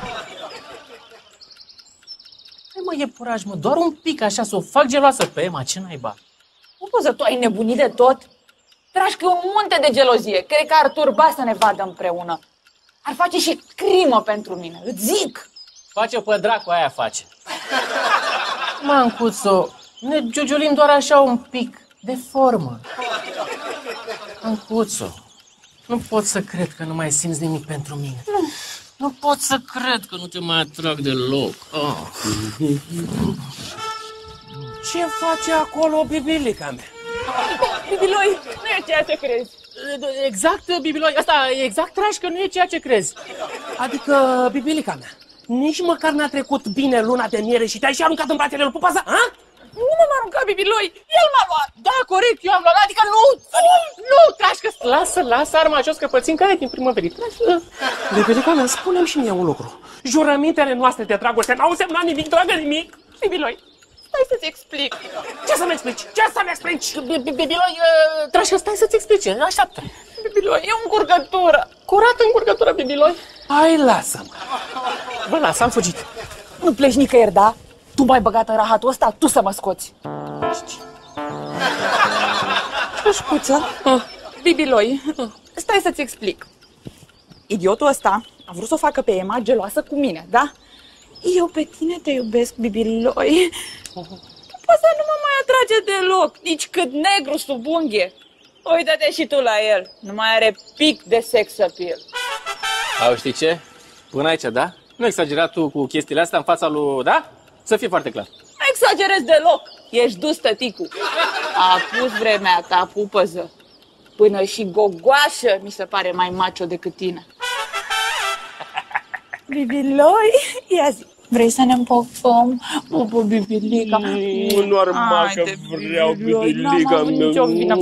Hai mă, iepuraș, mă, doar un pic așa, să o fac geloasă pe Ema, ce naiba? Nu poți să tu ai nebunit de tot? Dragi, că e un munte de gelozie. Cred că ar turba să ne vadă împreună. Ar face și crimă pentru mine, îți zic. Face-o pe dracu, aia face. Mancuțo, ne giugiolim doar așa un pic, de formă. Mancuțo, nu pot să cred că nu mai simți nimic pentru mine. Nu, nu pot să cred că nu te mai atrag deloc. Oh. Ce face acolo bibilica mea? Bibiloi, nu e ceea ce crezi. Exact, Bibiloi, asta e exact traș că nu e ceea ce crezi. Adică, bibilica mea, nici măcar n-a trecut bine luna de miere și te-ai și aruncat în brațele lui Pupasa, a? Nu m-am aruncat, Bibiloi, el m-a luat. Da, corect, eu am luat, adică nu, adică, nu, trașcă. Lasă, lasă arma jos, că pățin care din primăverii. Bibilica mea, spune-mi și mie un lucru. Jurămintele noastre de dragoste n-au semnat nimic, dragă, nimic? Bibiloi, stai să-ți explic. Ce să-mi explici? Ce să-mi explici? Bibiloi, trașcă, stai să-ți explici, așteaptă. Bibiloi, e o încurcătură. Curată încurcătură, Bibiloi. Hai, lasă-mă. Bă, lasă, am fugit. Nu pleci nicăieri, da? Tu m-ai băgat în rahatul ăsta, tu să mă scoți. Șușcuță, Bibiloi, stai să-ți explic. Idiotul ăsta a vrut să o facă pe Ema geloasă cu mine, da? Eu pe tine te iubesc, Bibiloi. Asta nu mă mai atrage deloc, nici cât negru sub unghie. Uită-te și tu la el, nu mai are pic de sex appeal. Au, știi ce? Până aici, da? Nu exagera tu cu chestiile astea în fața lui, da? Să fie foarte clar. Nu exagerezi deloc, ești dus, tăticu. A pus vremea ta, pupăză. Până și gogoașă mi se pare mai macho decât tine. Bibiloi, ia zi, vrei să ne împopăm? Pupă, Bibilica. Nu, normal că vreau Bibilica mea. Nicio vină.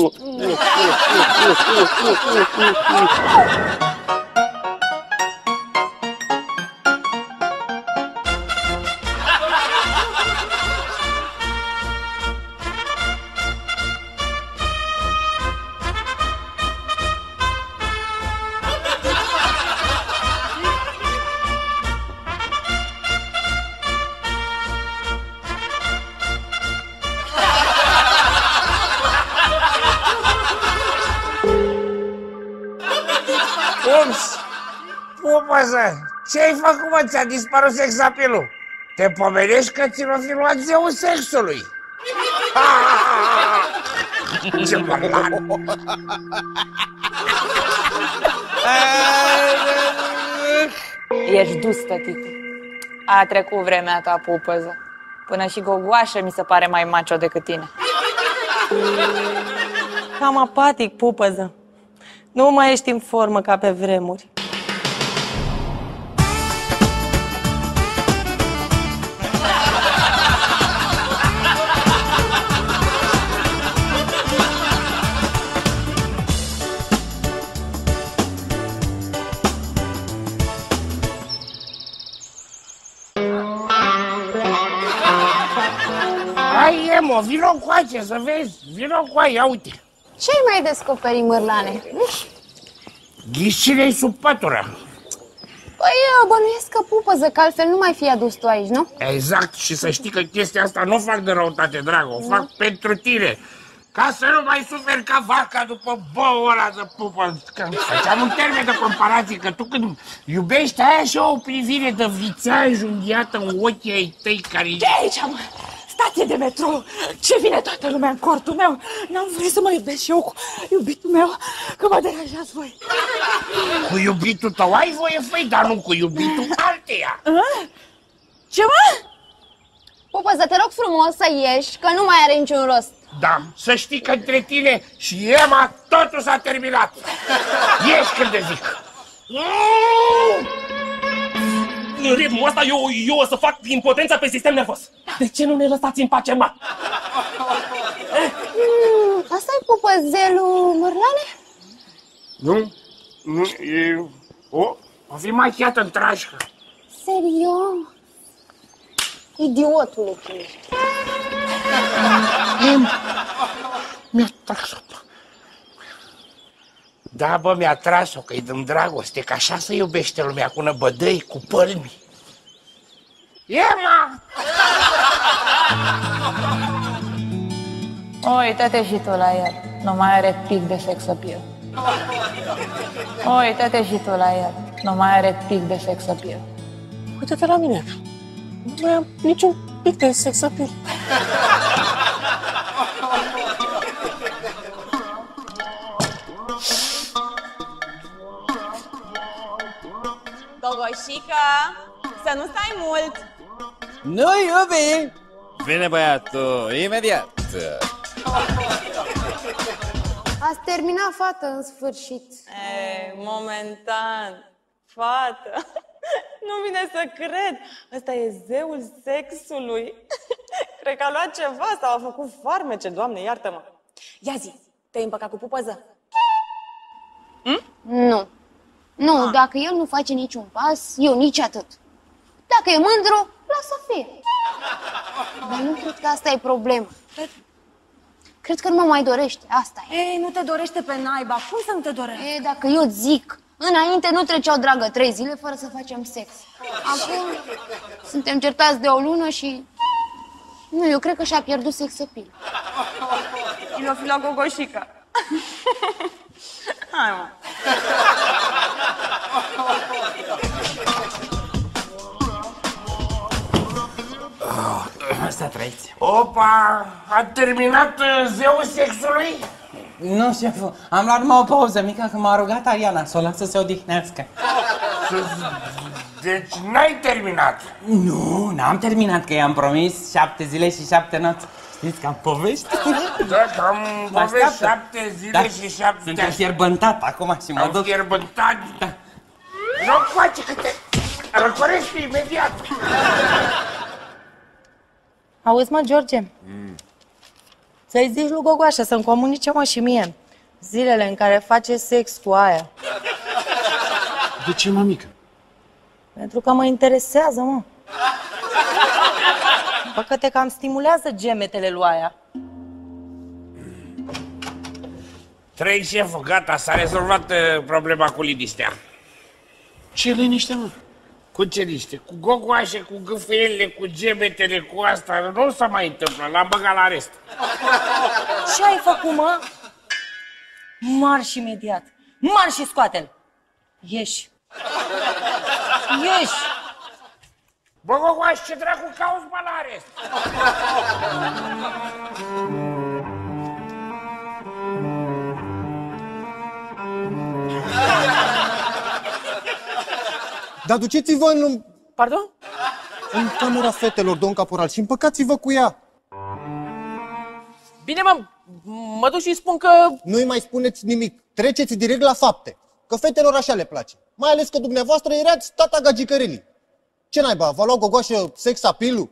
Pupăză, ce-ai făcut, mă? Ți-a dispărut sexapelul? Te pomenești că ți-l-o fi luat zeul sexului. Ce mărlan! Ești dus, tăticu. A trecut vremea ta, pupăză. Până și gogoașă mi se pare mai macho decât tine. Cam apatic, pupăză. Nu mai ești în formă ca pe vremuri. Hai, Emo, vino încoace să vezi, vino încoace, ia uite. Ce-ai mai descoperit, mârlane? Ghiși cine-i sub pătură. Păi eu bănuiesc că pupăză, că altfel nu mai fi adus tu aici, nu? Exact, și să știi că chestia asta nu o fac de răutate, dragă, o fac pentru tine. Ca să nu mai suferi ca vaca după băul ăla de pupă. Că făceam un termen de comparație, că tu când iubești, ai așa o privire de vițeaj unghiată în ochii ai tăi care... Ce aici, mă? Stație de metrou! Ce vine toată lumea în cortul meu? N-am voie să mă iubesc și eu cu iubitul meu, că mă deranjați voi. Cu iubitul tău ai voie, făi, dar nu cu iubitul alteia. Ce, mă? Pupă, să te rog frumos să ieși, că nu mai are niciun rost. Da, să știi că între tine și Emma totul s-a terminat. Ieși când te zic. În ritmul ăsta eu, eu o să fac impotența pe sistem nervos. De ce nu ne lăsați în pace, mă? Mm, asta-i pupăzelul Mărlane? Nu, nu, e... O, o fi machiată în trașcă. Serios? Idiotule ce ești. Mi-a tras-o. Da, bă, mi-a tras-o, că-i din dragoste, că așa se iubește lumea, cu năbădăi, cu pălmi. Emma! Uită-te și tu la el, nu mai are pic de sex appeal. Uită-te și tu la el, nu mai are pic de sex appeal. Uite-te la mine, nu mai am niciun pic de sex appeal. Gogoșică, să nu stai mult! Nu, iubi! Vine băiatul, imediat! Ați terminat, fată, în sfârșit. E, momentan, fată, nu vine să cred. Ăsta e zeul sexului. Cred că a luat ceva sau a făcut farmece, Doamne, iartă-mă. Ia zi, te-ai împăcat cu pupăză? Hm? Nu. Nu, ah. Dacă el nu face niciun pas, eu nici atât. Dacă e mândru, lasă fie. Dar nu cred că asta e problema. Cred că nu mă mai dorește, asta e. Ei, nu te dorește pe naiba, cum să nu te dorește? E, dacă eu zic, înainte nu treceau, dragă, trei zile fără să facem sex. Acum suntem certați de o lună și... Nu, eu cred că și-a pierdut sex appeal. El o fi la Gogoșică. Hai, mă. Să trăiți. Opa, a terminat zeul sexului? Nu, șeful, am luat numai o pauză mică, că m-a rugat Ariana să o las să se odihnească. Deci n-ai terminat? Nu, n-am terminat, că i-am promis șapte zile și șapte nopți. Știți că am povești? Da, că am povești șapte zile da. și șapte... Sunt înfierbântat acum și mă duc... Înfierbântat? Da. Nu-mi face că te răcorești imediat. Auzi, mă, George? Mm. Să-i zici lui Gogoașa să-mi comunice, mă, și mie zilele în care face sex cu aia. De ce, mămică? Pentru că mă interesează, mă. Păcate că îmi stimulează gemetele lui aia. Trei, șeful, gata, s-a rezolvat uh, problema cu liniștea. Ce liniște, mă? Cu ce liniște? Cu gogoașe, cu gâfâielile, cu gemetele, cu asta, nu s-a mai întâmplat, l-am băgat la arest. Ce ai făcut, mă? Marș imediat, marș și scoate-l. Ieși. Ieși. Bă, gogoaș, ce dracu cauți, bă, la arest? Dar duceți-vă în... Pardon? În camera fetelor, domn caporal, și împăcați-vă cu ea. Bine, mă, mă duc și spun că... Nu-i mai spuneți nimic, treceți direct la fapte. Că fetelor așa le place. Mai ales că dumneavoastră erați tata gagicărelii. Ce naiba, v-a luat Gogoașă sex appeal-ul?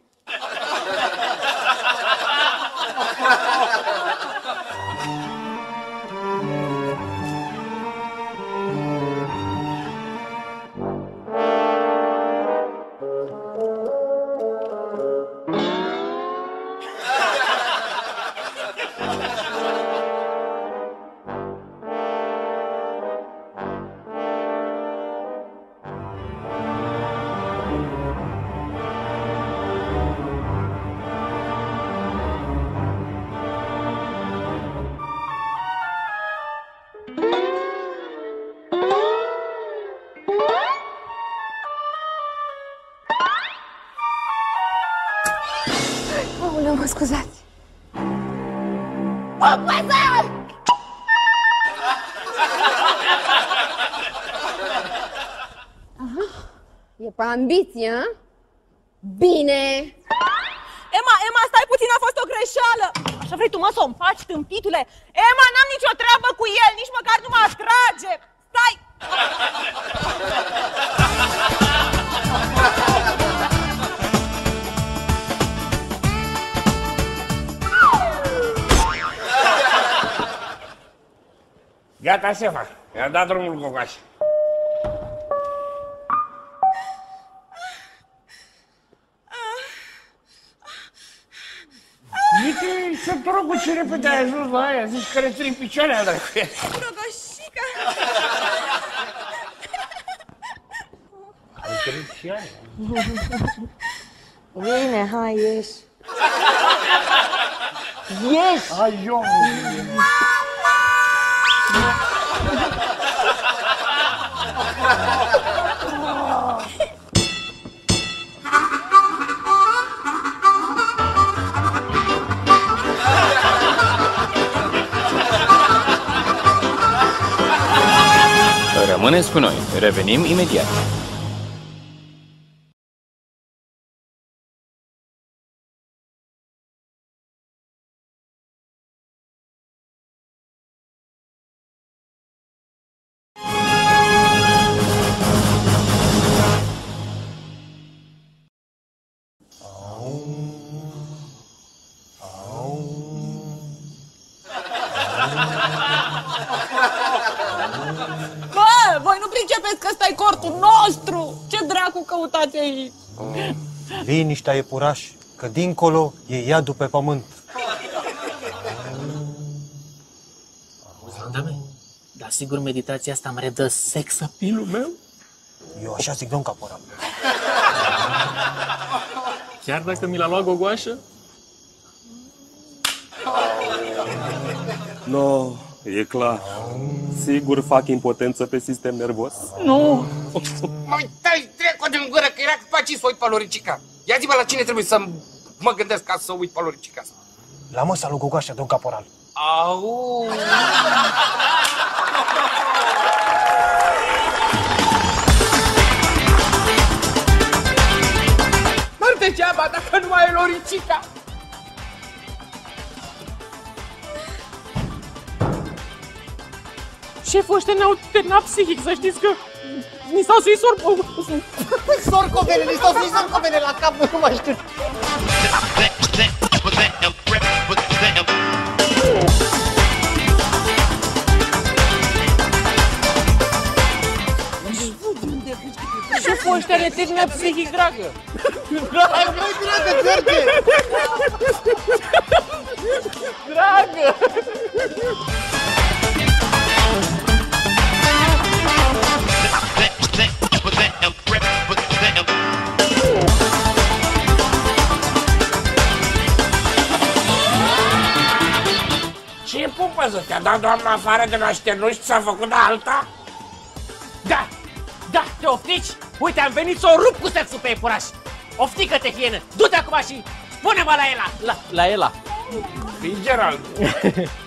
Mă scuzați. Mă păsă! Aha. E pe ambiție, a? Bine! Emma, Emma, stai puțin, a fost o greșeală! Așa vrei tu, mă, să o faci, tâmpitule? Emma, n-am nicio treabă cu el, nici măcar nu mă atrage! Stai! Gata, Șefa, i-a dat drumul Gogoaș. Uite, să te rog, ce repede ai ajuns la aia, zici că răsuri în picioare, dracu. Rogoșica! Ai trăit și aia? Bine, hai, ieși. Ieși! Hai, eu! Rămâneți cu noi, revenim imediat. Bă, voi nu pricepeți că ăsta e cortul nostru! Ce dracu căutați aici? Liniștea, iepuraș, că dincolo e iadul pe pământ. Zandame, dar sigur meditația asta îmi redă sex appeal-ul meu? Eu așa zic, domn caporal. Chiar dacă mi l-a luat Gogoașă? No, e clar. Sigur fac impotență pe sistem nervos. Nu! Măi, dai dracu din gură, că era cu paci să uit pe Loricica. Ia zi-mă la cine trebuie să mă gândesc ca să uit pe Loricica asta. La măsa lui Gogoașa, domn caporal. Au! Nu degeaba dacă nu mai e Loricica. Șeful ăștia ne-au terminat psihic, să știți că ni s-au suit sorbo... Sorcovele, ni s-au suit sorcovele la cap, nu mai știu. Șeful ăștia ne termină psihic, dragă! Dragă, dragă, George! Dragă! Ce pupăză? Te-a dat doamna afară de la șternuși și s-a făcut de alta? Da! Da, te oftici? Uite, am venit să o rup cu sexul pe iepuraș! Oftică-te, hienă! Du-te acum și pune-mă la Ela! La, la Ela! Fitzgerald!